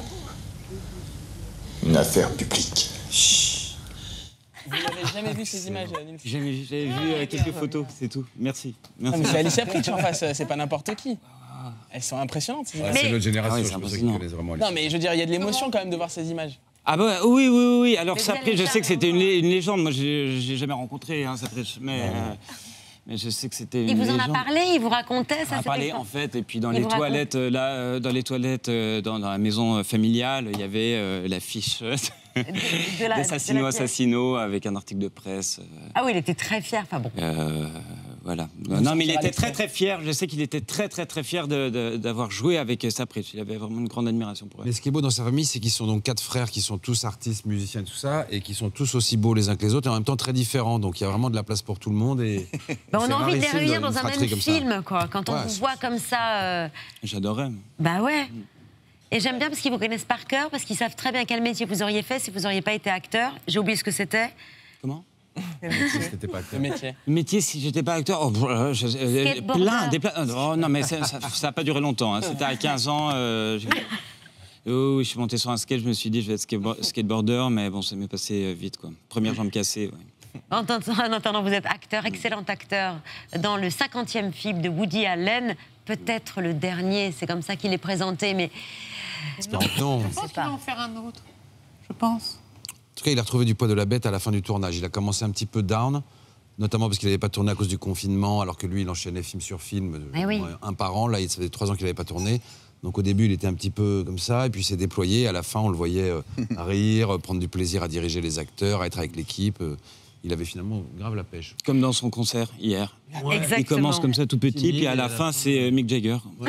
Une affaire publique. Chut. Vous n'avez jamais vu ces images, Nils? Jamais, j'avais vu euh, quelques photos, c'est tout. Merci. Merci. Non, mais c'est Alice Sapriche en face, c'est pas n'importe qui. Elles sont impressionnantes. Ces ah, images. C'est notre génération, ah oui, je pensais qu'ils connaissent vraiment Alice. Non, mais je veux dire, il y a de l'émotion quand même de voir ces images. Ah bah oui, oui, oui, oui. Alors Sapriche, je sais que c'était une, lé- une légende. Moi, j'ai, j'ai jamais rencontré hein, Sapriche, mais, euh, mais je sais que c'était une Il vous légende. en a parlé, il vous racontait ça. Il en a parlé en fait, et puis dans il les toilettes, raconte... là, euh, dans les toilettes, euh, dans, dans la maison familiale, il y avait euh, l'affiche d'Assassino, de Assassino, avec un article de presse. Euh, ah oui, il était très fier, enfin bon. Euh, voilà. Non, mais il était très très fier. Je sais qu'il était très très très fier de, de, d'avoir joué avec Sapriche. Il avait vraiment une grande admiration pour elle. Mais ce qui est beau dans sa famille, c'est qu'ils sont donc quatre frères qui sont tous artistes, musiciens, tout ça, et qui sont tous aussi beaux les uns que les autres, et en même temps très différents. Donc il y a vraiment de la place pour tout le monde. Et ben, on a envie de les réunir dans un même film, quoi. Quand on ouais, vous voit comme ça. Euh... J'adorais. Bah ouais. Et j'aime bien parce qu'ils vous connaissent par cœur, parce qu'ils savent très bien quel métier vous auriez fait si vous n'auriez pas été acteur. J'ai oublié ce que c'était. Comment? Le métier. C'était pas acteur. Le métier. Le métier, si j'étais pas acteur, oh, je, je, plein, des plein. Oh, non, mais ça n'a pas duré longtemps. Hein. C'était à quinze ans. Euh, oh, je suis monté sur un skate, je me suis dit, je vais être skateboarder, mais bon, ça m'est passé vite, quoi. Première jambe cassée. Ouais. En attendant, vous êtes acteur, excellent acteur, dans le cinquantième film de Woody Allen, peut-être le dernier, c'est comme ça qu'il est présenté, mais... Non, non. Je pense qu'il va en faire un autre, je pense. En tout cas, il a retrouvé du poids de la bête à la fin du tournage. Il a commencé un petit peu down, notamment parce qu'il n'avait pas tourné à cause du confinement, alors que lui, il enchaînait film sur film, eh oui. un par an. Là, ça faisait trois ans qu'il n'avait pas tourné. Donc au début, il était un petit peu comme ça, et puis il s'est déployé. À la fin, on le voyait euh, rire, prendre du plaisir à diriger les acteurs, à être avec l'équipe. Euh, il avait finalement grave la pêche. Comme dans son concert hier. Ouais. Exactement. Il commence comme ça tout petit, puis à la fin, c'est Mick Jagger. Ouais.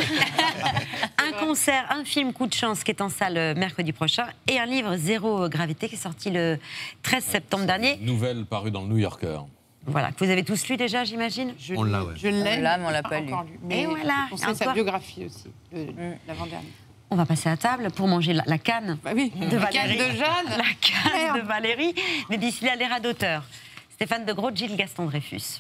Un concert, un film Coup de chance qui est en salle mercredi prochain et un livre Zéro Gravité qui est sorti le treize septembre dernier. Nouvelle parue dans le New Yorker. Voilà, que vous avez tous lu déjà, j'imagine. On l'a, ouais. Je l'ai, on l'a, mais on l'a pas lu. lu. Mais et voilà, on sait sa biographie aussi, le, mm. l'avant-dernier. On va passer à table pour manger la, la canne bah oui. de la Valérie. Canne de Jeanne. La canne Merde. de Valérie. Mais d'ici là, les rats d'auteur. Stéphane de Groot, Gilles Gaston Dreyfus.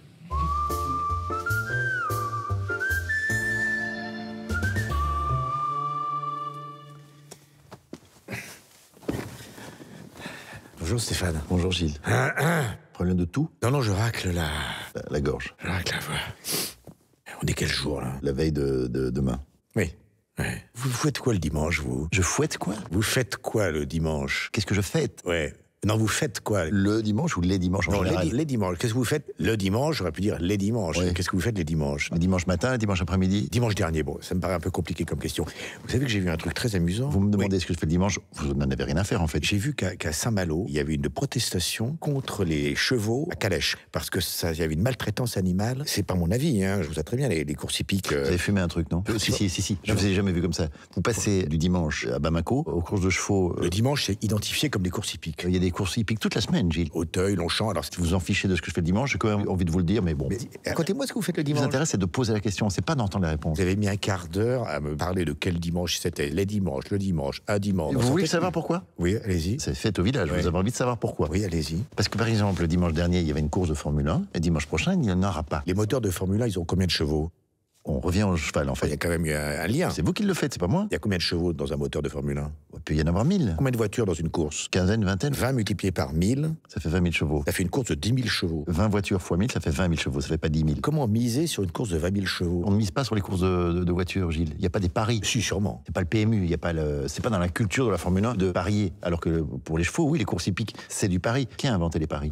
Bonjour Stéphane. Bonjour Gilles. Ah, ah. Problème de tout? Non, non, je racle la... la... La gorge. Je racle la voix. On est quel jour, là? La veille de, de demain. Oui. Ouais. Vous faites quoi le dimanche, vous? Je fouette quoi? Vous faites quoi le dimanche? Qu'est-ce que je fête? Ouais. Non, vous faites quoi? Le dimanche ou les dimanches en non, général? Les, di les dimanches. Qu'est-ce que vous faites le dimanche? J'aurais pu dire les dimanches. Ouais. Qu'est-ce que vous faites les dimanches? Le dimanche matin, le dimanche après-midi? Dimanche dernier, bon, ça me paraît un peu compliqué comme question. Vous savez que j'ai vu un truc très amusant. Vous me demandez oui. ce que je fais le dimanche, vous n'en avez rien à faire en fait. J'ai vu qu'à qu'à Saint-Malo, il y avait une protestation contre les chevaux à calèche. Parce que ça, il y avait une maltraitance animale. C'est pas mon avis, hein. Je vous sais très bien, les, les courses hippiques. Euh... Vous avez fumé un truc, non? euh, Si, si, si, si. Je vous ai jamais vu comme ça. Vous passez du dimanche à Bamako, aux courses de chevaux. Euh... Le dimanche, c'est identifié comme des courses hippiques. Il y a des courses hippiques toute la semaine. Gilles. Auteuil, Longchamp, alors si vous en fichez de ce que je fais le dimanche, j'ai quand même envie de vous le dire, mais bon. Racontez-moi ce que vous faites le dimanche. Ce qui vous intéresse, c'est de poser la question, c'est pas d'entendre la réponse. Vous avez mis un quart d'heure à me parler de quel dimanche c'était, les dimanches, le dimanche, un dimanche. Vous voulez savoir pourquoi? Oui, allez-y. C'est fait au village, ouais. Vous avez envie de savoir pourquoi? Oui, allez-y. Parce que par exemple, le dimanche dernier, il y avait une course de Formule un, et dimanche prochain, il n'y en aura pas. Les moteurs de Formule un, ils ont combien de chevaux? On revient au cheval, en fait. Il y a quand même eu un, un lien. C'est vous qui le faites, c'est pas moi. Il y a combien de chevaux dans un moteur de Formule un? Il peut y en avoir mille. Combien de voitures dans une course? Quinzaine, vingtaine. vingt multiplié par mille. Ça fait vingt mille chevaux. Ça fait une course de dix mille chevaux. vingt voitures fois mille, ça fait vingt mille chevaux, ça fait pas dix mille. Comment miser sur une course de vingt mille chevaux? On ne mise pas sur les courses de, de, de voitures, Gilles. Il n'y a pas des paris. Si, sûrement. C'est pas le P M U, il y a pas le... c'est pas dans la culture de la Formule un de parier. Alors que pour les chevaux, oui, les courses hippiques, c'est du pari. Qui a inventé les paris?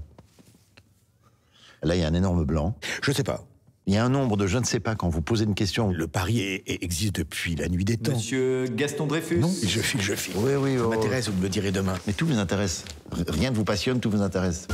Là, il y a un énorme blanc. Je sais pas. Il y a un nombre de je ne sais pas quand vous posez une question. Le pari est, est, existe depuis la nuit des temps. Monsieur Gaston Dreyfus? Non, je file, je file. Oui, oui, ça oh. m'intéresse, vous me le direz demain. Mais tout vous intéresse. Rien ne vous passionne, tout vous intéresse.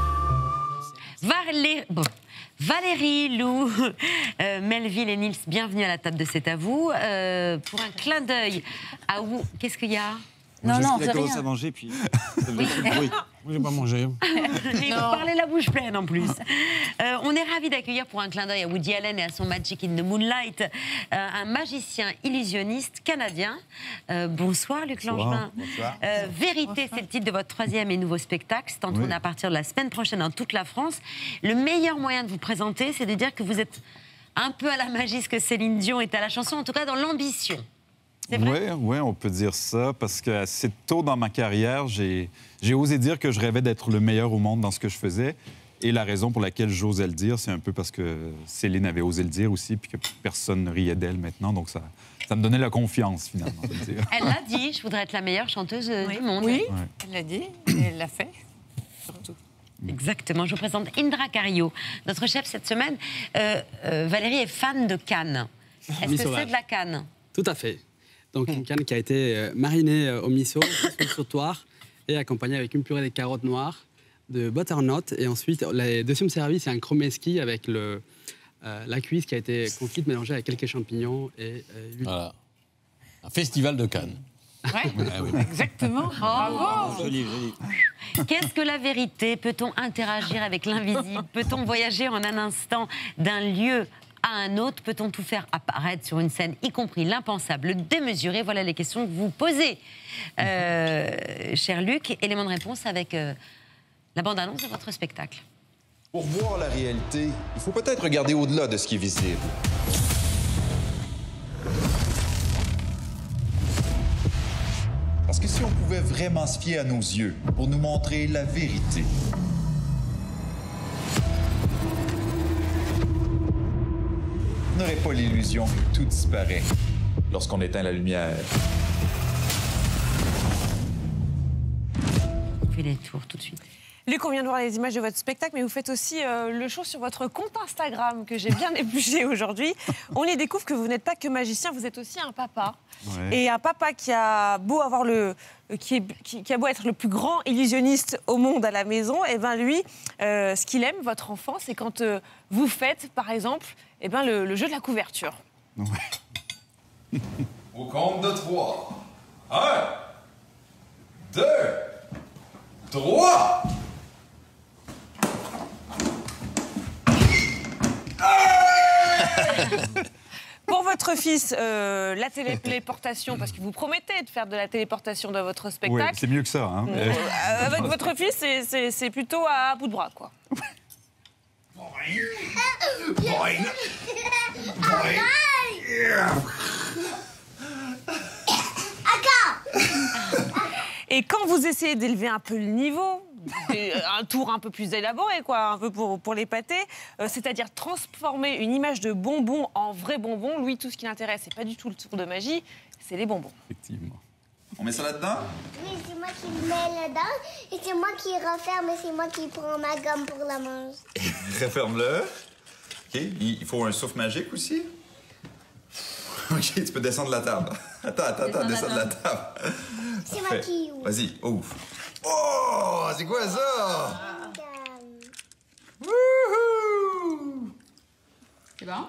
Valé... Bon. Valérie, Lou, euh, Melville et Nils, bienvenue à la table de C'est à vous. Euh, pour un clin d'œil à où... Qu'est-ce qu'il y a? Non, non, il a commencé à manger, puis... Oui. Oui. Moi, j'ai pas mangé. Il vous parlez la bouche pleine, en plus. Euh, on est ravis d'accueillir pour un clin d'œil à Woody Allen et à son Magic in the Moonlight euh, un magicien illusionniste canadien. Euh, bonsoir, Luc Langevin. Bonsoir. Euh, Vérité, c'est le titre de votre troisième et nouveau spectacle. C'est en tournée oui. à partir de la semaine prochaine dans toute la France. Le meilleur moyen de vous présenter, c'est de dire que vous êtes un peu à la magie ce que Céline Dion est à la chanson, en tout cas dans l'ambition. Oui, oui, on peut dire ça, parce que assez tôt dans ma carrière, j'ai osé dire que je rêvais d'être le meilleur au monde dans ce que je faisais. Et la raison pour laquelle j'osais le dire, c'est un peu parce que Céline avait osé le dire aussi, puis que personne ne riait d'elle maintenant. Donc ça, ça me donnait la confiance, finalement. Elle l'a dit, je voudrais être la meilleure chanteuse oui. du monde. Oui, ouais. Elle l'a dit, et elle l'a fait, surtout. Exactement. Je vous présente Indra Cario, notre chef cette semaine. Euh, euh, Valérie est fan de Cannes. Est-ce que c'est de la Canne? Tout à fait. Donc une canne qui a été marinée au miso, sur le sautoir, et accompagnée avec une purée de carottes noires, de butternut, et ensuite le deuxième service, c'est un chromeski avec le, euh, la cuisse qui a été confite mélangée avec quelques champignons et euh, voilà. Un festival de Cannes. Ouais, ah oui. Exactement. Oh. Bravo. Joli, joli. Qu'est-ce que la vérité? Peut-on interagir avec l'invisible? Peut-on voyager en un instant d'un lieu à un autre? Peut-on tout faire apparaître sur une scène, y compris l'impensable, le démesuré? Voilà les questions que vous posez, euh, cher Luc. Élément de réponse avec euh, la bande-annonce de votre spectacle. Pour voir la réalité, il faut peut-être regarder au-delà de ce qui est visible. Parce que si on pouvait vraiment se fier à nos yeux pour nous montrer la vérité, on n'aurait pas l'illusion que tout disparaît lorsqu'on éteint la lumière. On fait les tours tout de suite. Luc, on vient de voir les images de votre spectacle, mais vous faites aussi euh, le show sur votre compte Instagram que j'ai bien épluché aujourd'hui. On y découvre que vous n'êtes pas que magicien, vous êtes aussi un papa. Ouais. Et un papa qui a beau avoir le, qui, est, qui, qui a beau être le plus grand illusionniste au monde à la maison, et ben lui, euh, ce qu'il aime, votre enfant, c'est quand euh, vous faites, par exemple, et ben le, le jeu de la couverture. Ouais. Au compte de trois. Un, deux, trois. Pour votre fils, euh, la téléportation, parce que vous promettez de faire de la téléportation dans votre spectacle. Oui, c'est mieux que ça. Hein. Euh, avec votre fils, c'est plutôt à bout de bras, quoi. Et quand vous essayez d'élever un peu le niveau un tour un peu plus élaboré, quoi, un peu pour, pour l'épater. Euh, C'est-à-dire transformer une image de bonbon en vrai bonbon. Lui, tout ce qui l'intéresse, c'est pas du tout le tour de magie, c'est les bonbons. Effectivement. On met ça là-dedans? Oui, c'est moi qui le mets là-dedans. Et c'est moi qui referme et c'est moi qui prends ma gomme pour la manger. Referme-le. OK. Il faut un souffle magique aussi. OK, tu peux descendre de la table. Attends, attends, attends, descends de la table. C'est moi qui ouvre. Vas-y, ouvre. Oh, c'est quoi ça? Wouhou! C'est bon?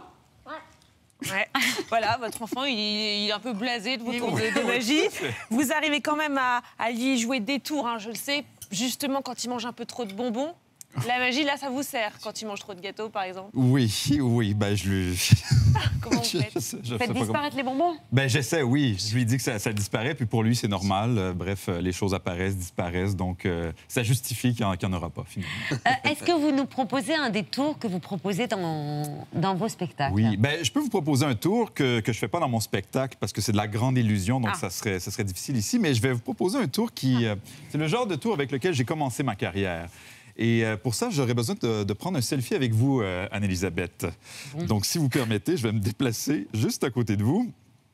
Ouais. Voilà, votre enfant, il, il est un peu blasé de vos tours de, de magie. Vous arrivez quand même à, à lui jouer des tours, hein, je le sais, justement quand il mange un peu trop de bonbons. La magie, là, ça vous sert quand il mange trop de gâteaux, par exemple? Oui, oui, ben je lui... Comment vous faites? Je sais- je sais Faites pas comment- disparaître les bonbons? Ben j'essaie, oui. Je lui dis que ça, ça disparaît, puis pour lui, c'est normal. Euh, bref, euh, les choses apparaissent, disparaissent, donc euh, ça justifie qu'il n'y en, aura pas, finalement. Euh, Est-ce que vous nous proposez un des tours que vous proposez dans, dans vos spectacles? Oui, ben je peux vous proposer un tour que, que je fais pas dans mon spectacle parce que c'est de la grande illusion, donc Ah. ça, serait, ça serait difficile ici, mais je vais vous proposer un tour qui... euh, c'est le genre de tour avec lequel j'ai commencé ma carrière. Et euh, pour ça, j'aurais besoin de, de prendre un selfie avec vous, euh, Anne-Élisabeth. Bon. Donc, si vous permettez, je vais me déplacer juste à côté de vous.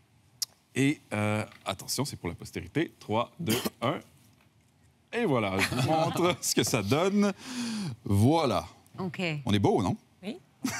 Et euh, attention, c'est pour la postérité. trois, deux, un. Et voilà, je vous montre ce que ça donne. Voilà. OK. On est beau, non? Oui.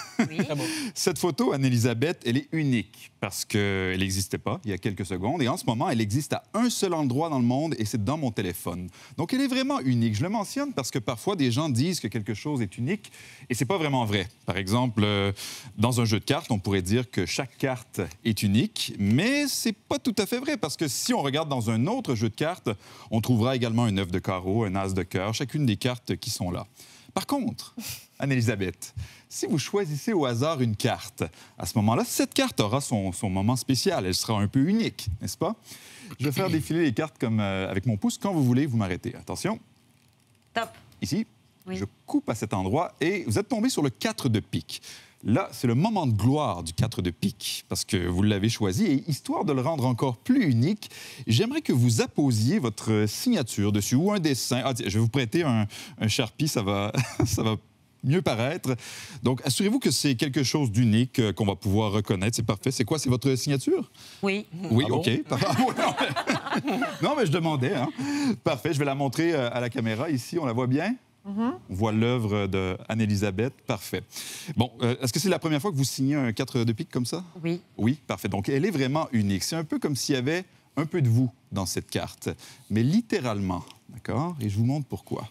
Cette photo, Anne-Élisabeth, elle est unique parce qu'elle n'existait pas il y a quelques secondes. Et en ce moment, elle existe à un seul endroit dans le monde et c'est dans mon téléphone. Donc, elle est vraiment unique. Je le mentionne parce que parfois, des gens disent que quelque chose est unique et c'est pas vraiment vrai. Par exemple, euh, dans un jeu de cartes, on pourrait dire que chaque carte est unique, mais c'est pas tout à fait vrai parce que si on regarde dans un autre jeu de cartes, on trouvera également un neuf de carreau, un as de cœur, chacune des cartes qui sont là. Par contre, Anne-Élisabeth, si vous choisissez au hasard une carte, à ce moment-là, cette carte aura son, son moment spécial. Elle sera un peu unique, n'est-ce pas? Je vais faire défiler les cartes comme, euh, avec mon pouce. Quand vous voulez, vous m'arrêtez. Attention. Top. Ici, Oui. je coupe à cet endroit et vous êtes tombé sur le quatre de pique. Là, c'est le moment de gloire du quatre de pique, parce que vous l'avez choisi. Et histoire de le rendre encore plus unique, j'aimerais que vous apposiez votre signature dessus ou un dessin. Ah, tiens, je vais vous prêter un, un Sharpie, ça va, ça va mieux paraître. Donc, assurez-vous que c'est quelque chose d'unique euh, qu'on va pouvoir reconnaître. C'est parfait. C'est quoi? C'est votre signature? Oui. Oui, Ah bon? OK. Parfait. Ah, ouais, non, mais... non, mais je demandais. Hein. Parfait. Je vais la montrer euh, à la caméra. Ici, on la voit bien? On voit l'œuvre de Anne-Élisabeth. Parfait. Bon, euh, est-ce que c'est la première fois que vous signez un quatre de pique comme ça? Oui. Oui, parfait. Donc, elle est vraiment unique. C'est un peu comme s'il y avait un peu de vous dans cette carte, mais littéralement, d'accord? Et je vous montre pourquoi.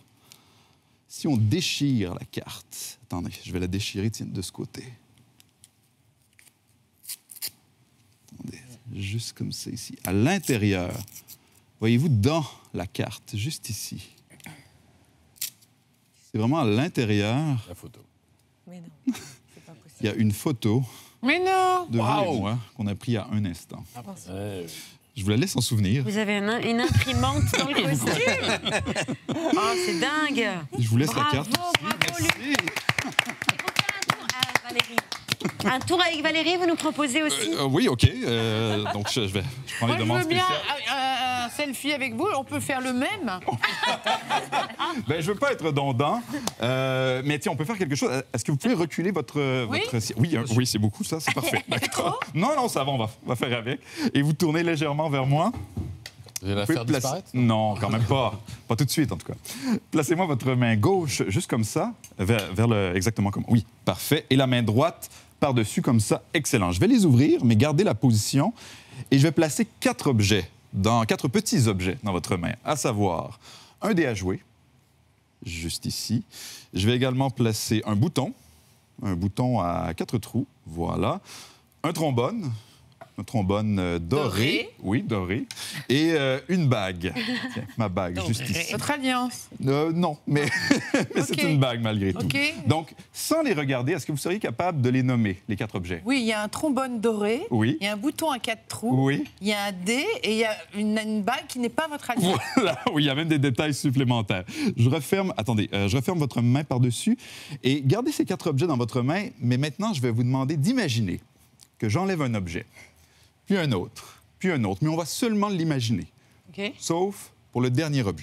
Si on déchire la carte... Attendez, je vais la déchirer, tiens, de ce côté. Attendez, juste comme ça ici. À l'intérieur, voyez-vous, dans la carte, juste ici, c'est vraiment à l'intérieur. La photo. Mais non, c'est pas possible. Il y a une photo Mais non! de vous et Wow. moi qu'on a pris il y a un instant. Ouais. Je vous la laisse en souvenir. Vous avez une, une imprimante dans le costume. Oh, c'est dingue. Je vous laisse Bravo, la carte. bravo, Luc. Ah, Valérie. Un tour avec Valérie, vous nous proposez aussi? Euh, oui, OK. Euh, donc, je, je vais je prends Moi, les je demandes veux bien spéciales. un, un- un selfie avec vous. On peut faire le même. Ben, je veux pas être redondant, euh, mais tiens, on peut faire quelque chose. Est-ce que vous pouvez reculer votre... Oui. votre... Oui, hein, oui, c'est beaucoup, ça, c'est parfait. D'accord. Non, non, ça va, on va, on va faire avec. Et vous tournez légèrement vers moi. Vous allez la Vous pouvez faire placer- disparaître? Non, quand même pas. Pas tout de suite, en tout cas. Placez-moi votre main gauche, juste comme ça, vers, vers le... Exactement comme... Oui, parfait. Et la main droite par-dessus, comme ça. Excellent. Je vais les ouvrir, mais gardez la position. Et je vais placer quatre objets, dans, quatre petits objets dans votre main, à savoir un dé à jouer, juste ici. Je vais également placer un bouton, un bouton à quatre trous, voilà. Un trombone, un trombone euh, doré. Doré. Oui, doré. Et euh, une bague. Tiens, ma bague, juste ici. Votre alliance. Euh, non, mais, mais c'est Ok. une bague malgré tout. Ok. Donc, sans les regarder, est-ce que vous seriez capable de les nommer, les quatre objets? Oui, il y a un trombone doré. Oui. Il y a un bouton à quatre trous. Oui. Il y a un dé et il y a une, une bague qui n'est pas votre alliance. Voilà, oui, il y a même des détails supplémentaires. Je referme, attendez, euh, je referme votre main par-dessus et gardez ces quatre objets dans votre main, mais maintenant, je vais vous demander d'imaginer que j'enlève un objet, puis un autre, puis un autre, mais on va seulement l'imaginer. OK. Sauf pour le dernier objet.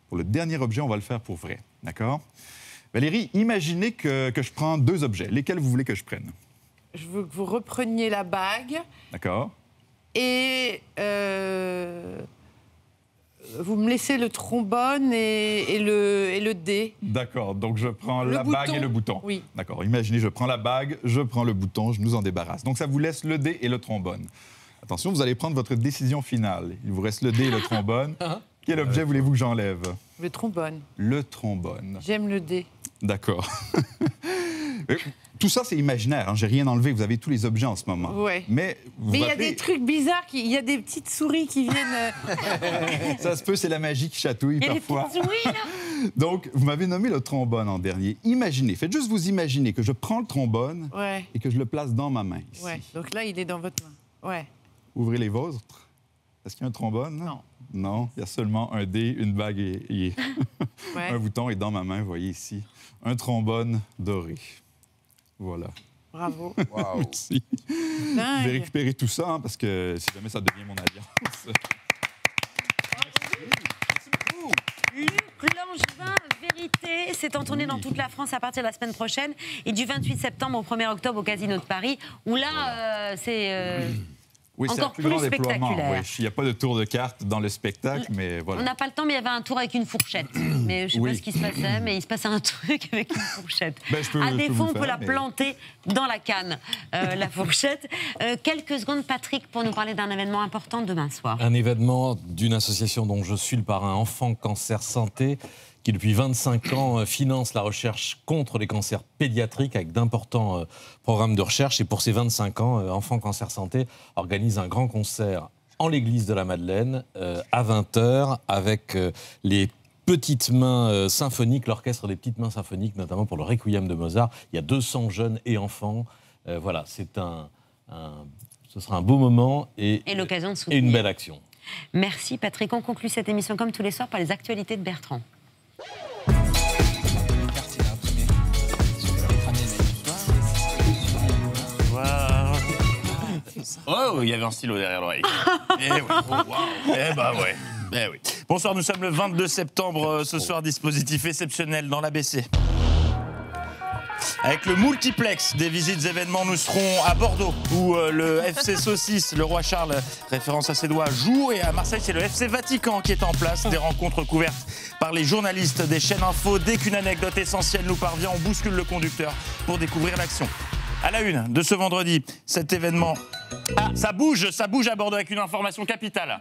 Pour le dernier objet, on va le faire pour vrai. D'accord? Valérie, imaginez que, que je prends deux objets. Lesquels vous voulez que je prenne? Je veux que vous repreniez la bague. D'accord. Et euh, vous me laissez le trombone et, et, le, et le dé. D'accord, donc je prends Le la bouton. bague et le bouton. Oui. D'accord, imaginez, je prends la bague, je prends le bouton, je nous en débarrasse. Donc ça vous laisse le dé et le trombone. Attention, vous allez prendre votre décision finale. Il vous reste le dé et le trombone. Quel objet voulez-vous que j'enlève? Le trombone. Le trombone. J'aime le dé. D'accord. Tout ça, c'est imaginaire. Hein. J'ai rien enlevé. Vous avez tous les objets en ce moment. Ouais. Mais vous Mais il y a rappelez- des trucs bizarres. qui- Il y a des petites souris qui viennent. euh, Ça se peut, c'est la magie qui chatouille Il y a des parfois. petites souris, là. Donc, vous m'avez nommé le trombone en dernier. Imaginez, faites juste vous imaginer que je prends le trombone Ouais. et que je le place dans ma main. Ici. Ouais. Donc là, il est dans votre main. Ouais. Ouvrez les vôtres. Est-ce qu'il y a un trombone? Non. Non, il y a seulement un dé, une bague et, et Ouais. un bouton. Et dans ma main, vous voyez ici, un trombone doré. Voilà. Bravo. Merci. Dingue. Je vais récupérer tout ça, hein, parce que si jamais ça devient mon alliance. Luc Langevin, Vérité, c'est en tournée dans toute la France à partir de la semaine prochaine et du vingt-huit septembre au premier octobre au Casino de Paris, où là, euh, c'est euh, Oui, c'est un encore plus plus grand déploiement. spectaculaire. Oui. Il n'y a pas de tour de carte dans le spectacle, mais voilà. On n'a pas le temps, mais il y avait un tour avec une fourchette. Mais je ne sais Oui. pas ce qui se passait, mais il se passait un truc avec une fourchette. Ben, je peux- à je peux défaut, vous on le peut faire, la mais- planter dans la canne, euh, la fourchette. Euh, quelques secondes, Patrick, pour nous parler d'un événement important demain soir. Un événement d'une association dont je suis le parrain, Enfants Cancer Santé, qui depuis vingt-cinq ans euh, finance la recherche contre les cancers pédiatriques avec d'importants euh, programmes de recherche. Et pour ces vingt-cinq ans, euh, Enfants Cancer Santé organise un grand concert en l'église de la Madeleine euh, à vingt heures avec euh, les petites mains euh, symphoniques, l'orchestre des petites mains symphoniques, notamment pour le Requiem de Mozart. Il y a deux cents jeunes et enfants. Euh, voilà, c'est un, un- ce sera un beau moment et, Et l'occasion de et soutenir. une belle action. Merci, Patrick. On conclut cette émission, comme tous les soirs, par les actualités de Bertrand. Oh, il y avait un stylo derrière l'oreille. Eh ouais. Oh, wow. Eh bah ouais. Eh oui. Bonsoir, nous sommes le vingt-deux septembre. euh, Ce soir, dispositif exceptionnel dans l'A B C. Avec le multiplex des visites événements, nous serons à Bordeaux, où euh, le F C Saucisse, le roi Charles, référence à ses doigts, joue. Et à Marseille, c'est le F C Vatican qui est en place. Des rencontres couvertes par les journalistes des chaînes info. Dès qu'une anecdote essentielle nous parvient, on bouscule le conducteur pour découvrir l'action. À la une de ce vendredi, cet événement... Ah, ça bouge, ça bouge à Bordeaux avec une information capitale.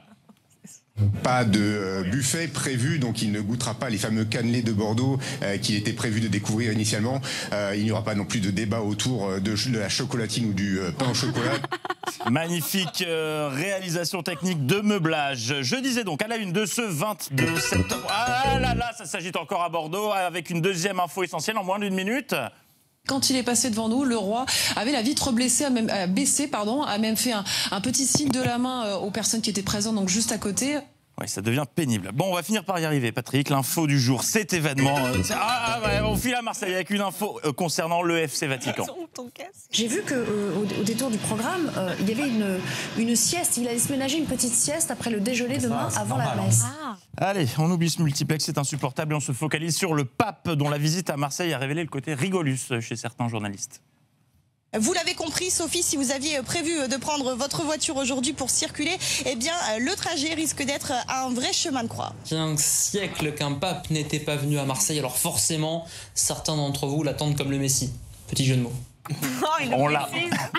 Pas de euh, buffet prévu, donc il ne goûtera pas les fameux cannelés de Bordeaux euh, qu'il était prévu de découvrir initialement. Euh, il n'y aura pas non plus de débat autour euh, de, de la chocolatine ou du euh, pain au chocolat. Magnifique euh, réalisation technique de meublage. Je disais donc à la une de ce vingt-deux septembre. Ah là là, ça s'agite encore à Bordeaux avec une deuxième info essentielle en moins d'une minute. Quand il est passé devant nous, le roi avait la vitre blessée, a même, a baissée, pardon, a même fait un, un petit signe de la main euh, aux personnes qui étaient présentes, donc juste à côté. Oui, ça devient pénible. Bon, on va finir par y arriver, Patrick. L'info du jour, cet événement. euh, c'est- ah, ah, ouais, on file à Marseille avec une info euh, concernant le F C Vatican. J'ai vu qu'au au détour du programme, euh, il y avait une, une sieste. Il allait se ménager une petite sieste après le déjeuner demain avant la messe. Allez, on oublie ce multiplex, c'est insupportable et on se focalise sur le pape dont la visite à Marseille a révélé le côté rigolus chez certains journalistes. Vous l'avez compris, Sophie, si vous aviez prévu de prendre votre voiture aujourd'hui pour circuler, eh bien, le trajet risque d'être un vrai chemin de croix. Il y a un siècle qu'un pape n'était pas venu à Marseille, alors forcément, certains d'entre vous l'attendent comme le Messie. Petit jeu de mots. On l'a.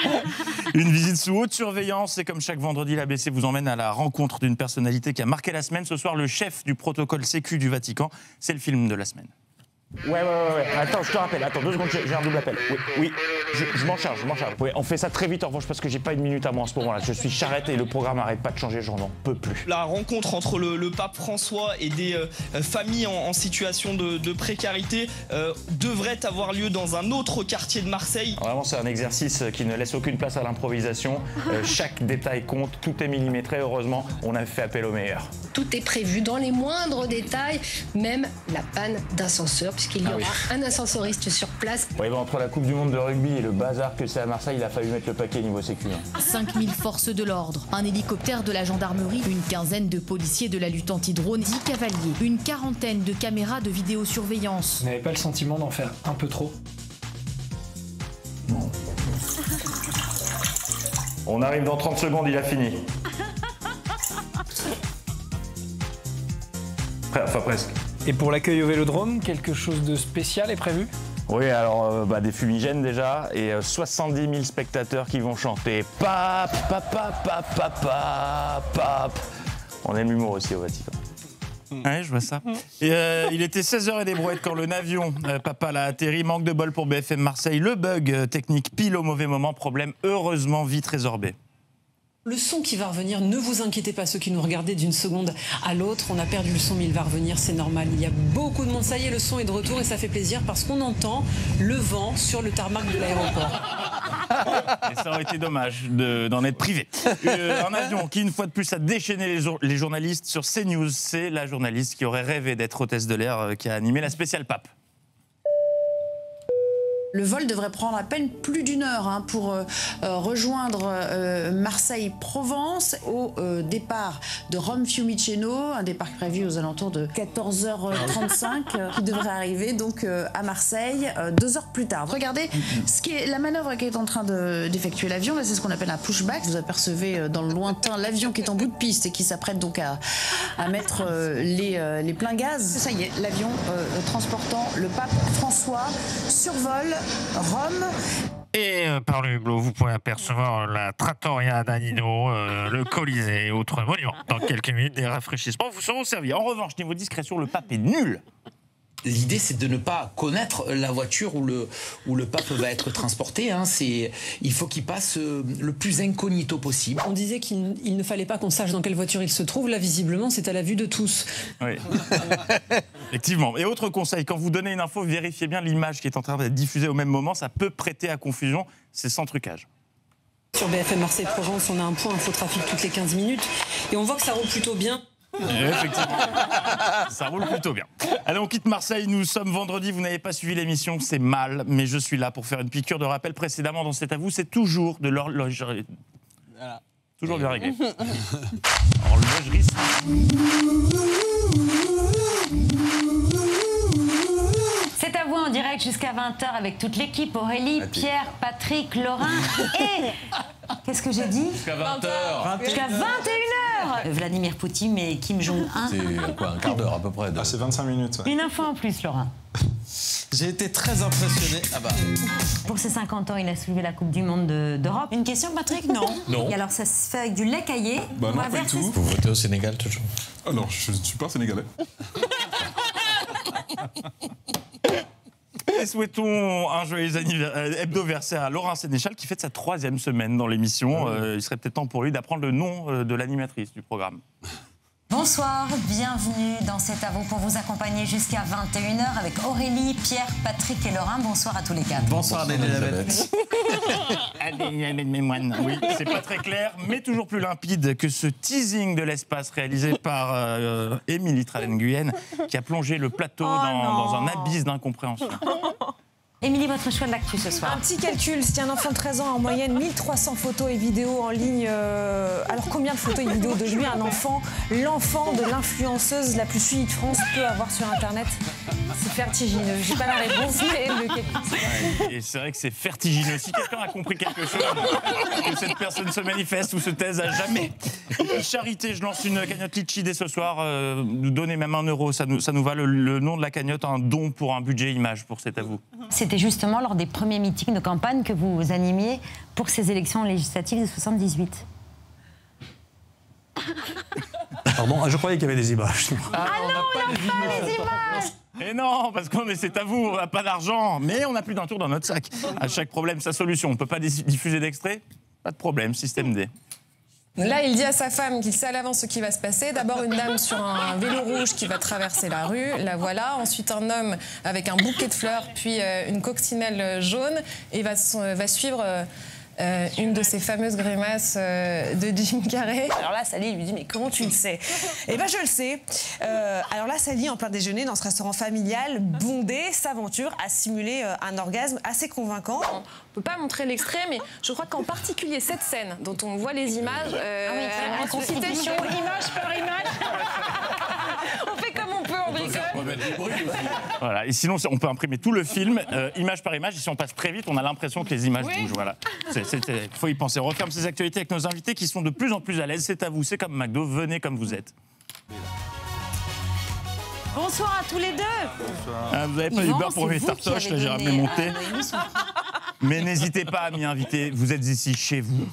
Une visite sous haute surveillance et comme chaque vendredi, l'A B C vous emmène à la rencontre d'une personnalité qui a marqué la semaine. Ce soir, le chef du protocole Sécu du Vatican. C'est le film de la semaine. Ouais, ouais, ouais, ouais. Attends, je te rappelle. Attends, deux secondes, j'ai j'ai un double appel. Oui, oui. Je, je m'en charge, je m'en charge. Ouais, on fait ça très vite en revanche parce que j'ai pas une minute à moi en ce moment-là. Je suis charrette et le programme n'arrête pas de changer, j'en n'en peux plus. La rencontre entre le, le pape François et des euh, familles en, en situation de, de précarité euh, devrait avoir lieu dans un autre quartier de Marseille. Vraiment, c'est un exercice qui ne laisse aucune place à l'improvisation. Euh, chaque détail compte, tout est millimétré. Heureusement, on a fait appel au meilleur. Tout est prévu dans les moindres détails, même la panne d'ascenseur, puisqu'il y Ah aura oui. un ascensoriste sur place. Ouais, bah, entre la Coupe du Monde de rugby et le bazar que c'est à Marseille, il a fallu mettre le paquet niveau sécu. cinq mille forces de l'ordre, un hélicoptère de la gendarmerie, une quinzaine de policiers de la lutte anti-drone, dix cavaliers, une quarantaine de caméras de vidéosurveillance. Vous n'avez pas le sentiment d'en faire un peu trop? Non. On arrive dans trente secondes, il a fini. Enfin, presque. Et pour l'accueil au Vélodrome, quelque chose de spécial est prévu? Oui, alors euh, bah, des fumigènes déjà et euh, soixante-dix mille spectateurs qui vont chanter pap, pap, pap, pap, pap, pap, pap. On aime l'humour aussi au Vatican. Ouais, je vois ça. Et, euh, il était seize heures et des brouettes quand le Navion, euh, papa l'a atterri. Manque de bol pour B F M Marseille. Le bug euh, technique pile au mauvais moment. Problème heureusement vite résorbé. Le son qui va revenir, ne vous inquiétez pas, ceux qui nous regardaient d'une seconde à l'autre, on a perdu le son mais il va revenir, c'est normal. Il y a beaucoup de monde, ça y est, le son est de retour et ça fait plaisir parce qu'on entend le vent sur le tarmac de l'aéroport. Et ça aurait été dommage de, d'en être privé. Euh, un avion qui, une fois de plus, a déchaîné les, jour- les journalistes sur CNews. C'est la journaliste qui aurait rêvé d'être hôtesse de l'air euh, qui a animé la spéciale Pape. Le vol devrait prendre à peine plus d'une heure hein, pour euh, rejoindre euh, Marseille-Provence au euh, départ de Rome-Fiumicino, un départ prévu aux alentours de quatorze heures trente-cinq euh, qui devrait arriver donc euh, à Marseille euh, deux heures plus tard. Regardez ce qui est, la manœuvre qui est en train de, d'effectuer l'avion, là, c'est ce qu'on appelle un pushback. Vous apercevez euh, dans le lointain l'avion qui est en bout de piste et qui s'apprête donc à, à mettre euh, les, euh, les pleins gaz. Ça y est, l'avion euh, transportant le pape François survole Rome. Et euh, par le hublot, vous pourrez apercevoir la Trattoria d'Anino, euh, le Colisée et autres monuments. Dans quelques minutes, des rafraîchissements vous seront servis. En revanche, niveau discrétion, le pape est nul. L'idée, c'est de ne pas connaître la voiture où le, où le pape va être transporté. Hein. C'est, il faut qu'il passe le plus incognito possible. On disait qu'il il ne fallait pas qu'on sache dans quelle voiture il se trouve. Là, visiblement, c'est à la vue de tous. Oui. Effectivement. Et autre conseil, quand vous donnez une info, vérifiez bien l'image qui est en train d'être diffusée au même moment. Ça peut prêter à confusion. C'est sans trucage. Sur B F M Marseille-Provence, on a un point infotrafic toutes les quinze minutes. Et on voit que ça roule plutôt bien. Effectivement, ça roule plutôt bien. Allez, on quitte Marseille, nous sommes vendredi, vous n'avez pas suivi l'émission, c'est mal, mais je suis là pour faire une piqûre de rappel. Précédemment dans C'est à vous, c'est toujours de l'horlogerie. Voilà. Toujours bien réglé. Horlogerie. C'est à vous en direct jusqu'à vingt heures avec toute l'équipe, Aurélie, Pierre, Patrick, Laurent et... Qu'est-ce que j'ai dit? Jusqu'à vingt heures. Jusqu'à vingt et une heures. Vladimir Poutine et Kim Jong-un. C'est quoi, un quart d'heure à peu près de... Ah, c'est vingt-cinq minutes. Ouais. Une info en plus, Laurent. J'ai été très impressionné. Ah bah. Pour ses cinquante ans, il a soulevé la Coupe du Monde de- d'Europe. Une question, Patrick? Non. Non. Et alors, ça se fait avec du lait caillé. Bah On non, va pas du verser tout. Vous votez au Sénégal toujours? Ah non, je ne suis pas sénégalais. Et souhaitons un joyeux anniversaire, hebdo-versaire à Laurent Sénéchal qui fête sa troisième semaine dans l'émission. Euh, il serait peut-être temps pour lui d'apprendre le nom euh, de l'animatrice du programme. Bonsoir, bienvenue dans C'est à vous pour vous accompagner jusqu'à vingt et une heures avec Aurélie, Pierre, Patrick et Laurent. Bonsoir à tous les quatre. Bonsoir, Elisabeth. Oui, c'est pas très clair, mais toujours plus limpide que ce teasing de l'espace réalisé par euh, Émilie Trallen-Guyenne qui a plongé le plateau Oh dans, non. dans un abysse d'incompréhension. Émilie, votre choix de l'actu ce soir. Un petit calcul, si un enfant de treize ans a en moyenne mille trois cents photos et vidéos en ligne, euh, alors combien de photos et vidéos de lui un enfant, l'enfant de l'influenceuse la plus suivie de France peut avoir sur Internet? C'est vertigineux. J'ai pas la réponse, mais le calcul. Ouais, et c'est vrai que c'est vertigineux. Si quelqu'un a compris quelque chose, que cette personne se manifeste ou se taise à jamais. Charité, je lance une cagnotte Litchi dès ce soir. Euh, nous donner même un euro, ça nous, ça nous va. Le, le nom de la cagnotte, un don pour un budget image pour C'est à vous. C'était justement lors des premiers meetings de campagne que vous animiez pour ces élections législatives de soixante-dix-huit. Pardon, je croyais qu'il y avait des images. Ah, non, on n'a pas les images. Et non, parce qu'on est C'est à vous, on n'a pas d'argent, mais on n'a plus d'un tour dans notre sac. À chaque problème, sa solution. On ne peut pas diffuser d'extrait? Pas de problème, système D. Là, il dit à sa femme qu'il sait à l'avance ce qui va se passer. D'abord, une dame sur un vélo rouge qui va traverser la rue. La voilà. Ensuite, un homme avec un bouquet de fleurs, puis euh, une coccinelle jaune. Et va, va suivre euh, euh, une de ces fameuses grimaces euh, de Jim Carrey. Alors là, Sally lui dit, mais comment tu le sais? Eh ben, je le sais. Euh, alors là, Sally, en plein déjeuner, dans ce restaurant familial, bondé, s'aventure à simuler euh, un orgasme assez convaincant. On ne peut pas montrer l'extrait, mais je crois qu'en particulier cette scène, dont on voit les images, euh, ah oui, en citation, image par image. On fait comme on peut, on bricole. Voilà. Et sinon, on peut imprimer tout le film, euh, image par image. Et si on passe très vite, on a l'impression que les images oui. bougent. Voilà. Il faut y penser. On referme ces actualités avec nos invités qui sont de plus en plus à l'aise. C'est à vous, c'est comme McDo. Venez comme vous êtes. Bonsoir à tous les deux. Bonsoir. Ah, vous n'avez pas eu beurre pour mes tartoches, là j'ai ramené mon thé. Mais n'hésitez pas à m'y inviter. Vous êtes ici chez vous.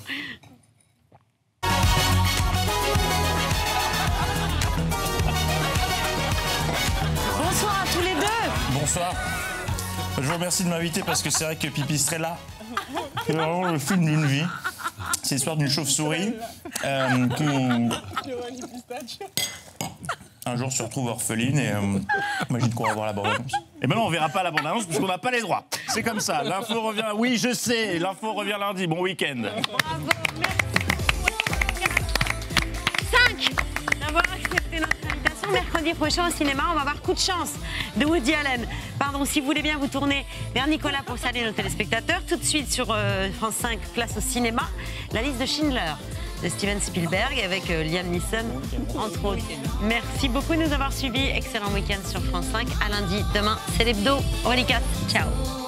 Bonsoir à tous les deux. Bonsoir. Je vous remercie de m'inviter parce que c'est vrai que Pipistrella, c'est vraiment le film d'une vie. C'est l'histoire d'une chauve-souris euh, qui un jour se retrouve orpheline et euh, imagine qu'on va voir la bande-annonce. Et maintenant on verra pas la bande-annonce parce qu'on n'a pas les droits. C'est comme ça. L'info revient. Oui, je sais. L'info revient lundi. Bon week-end. Bravo, merci. cinq d'avoir accepté notre invitation. Mercredi prochain au cinéma, on va voir Coup de chance de Woody Allen. Pardon, si vous voulez bien vous tourner vers Nicolas pour saluer nos téléspectateurs. Tout de suite sur euh, France cinq, place au cinéma, la liste de Schindler de Steven Spielberg avec euh, Liam Neeson, entre autres. Merci beaucoup de nous avoir suivis. Excellent week-end sur France cinq. À lundi. Demain, c'est l'hebdo. Aurélie Cat. Ciao.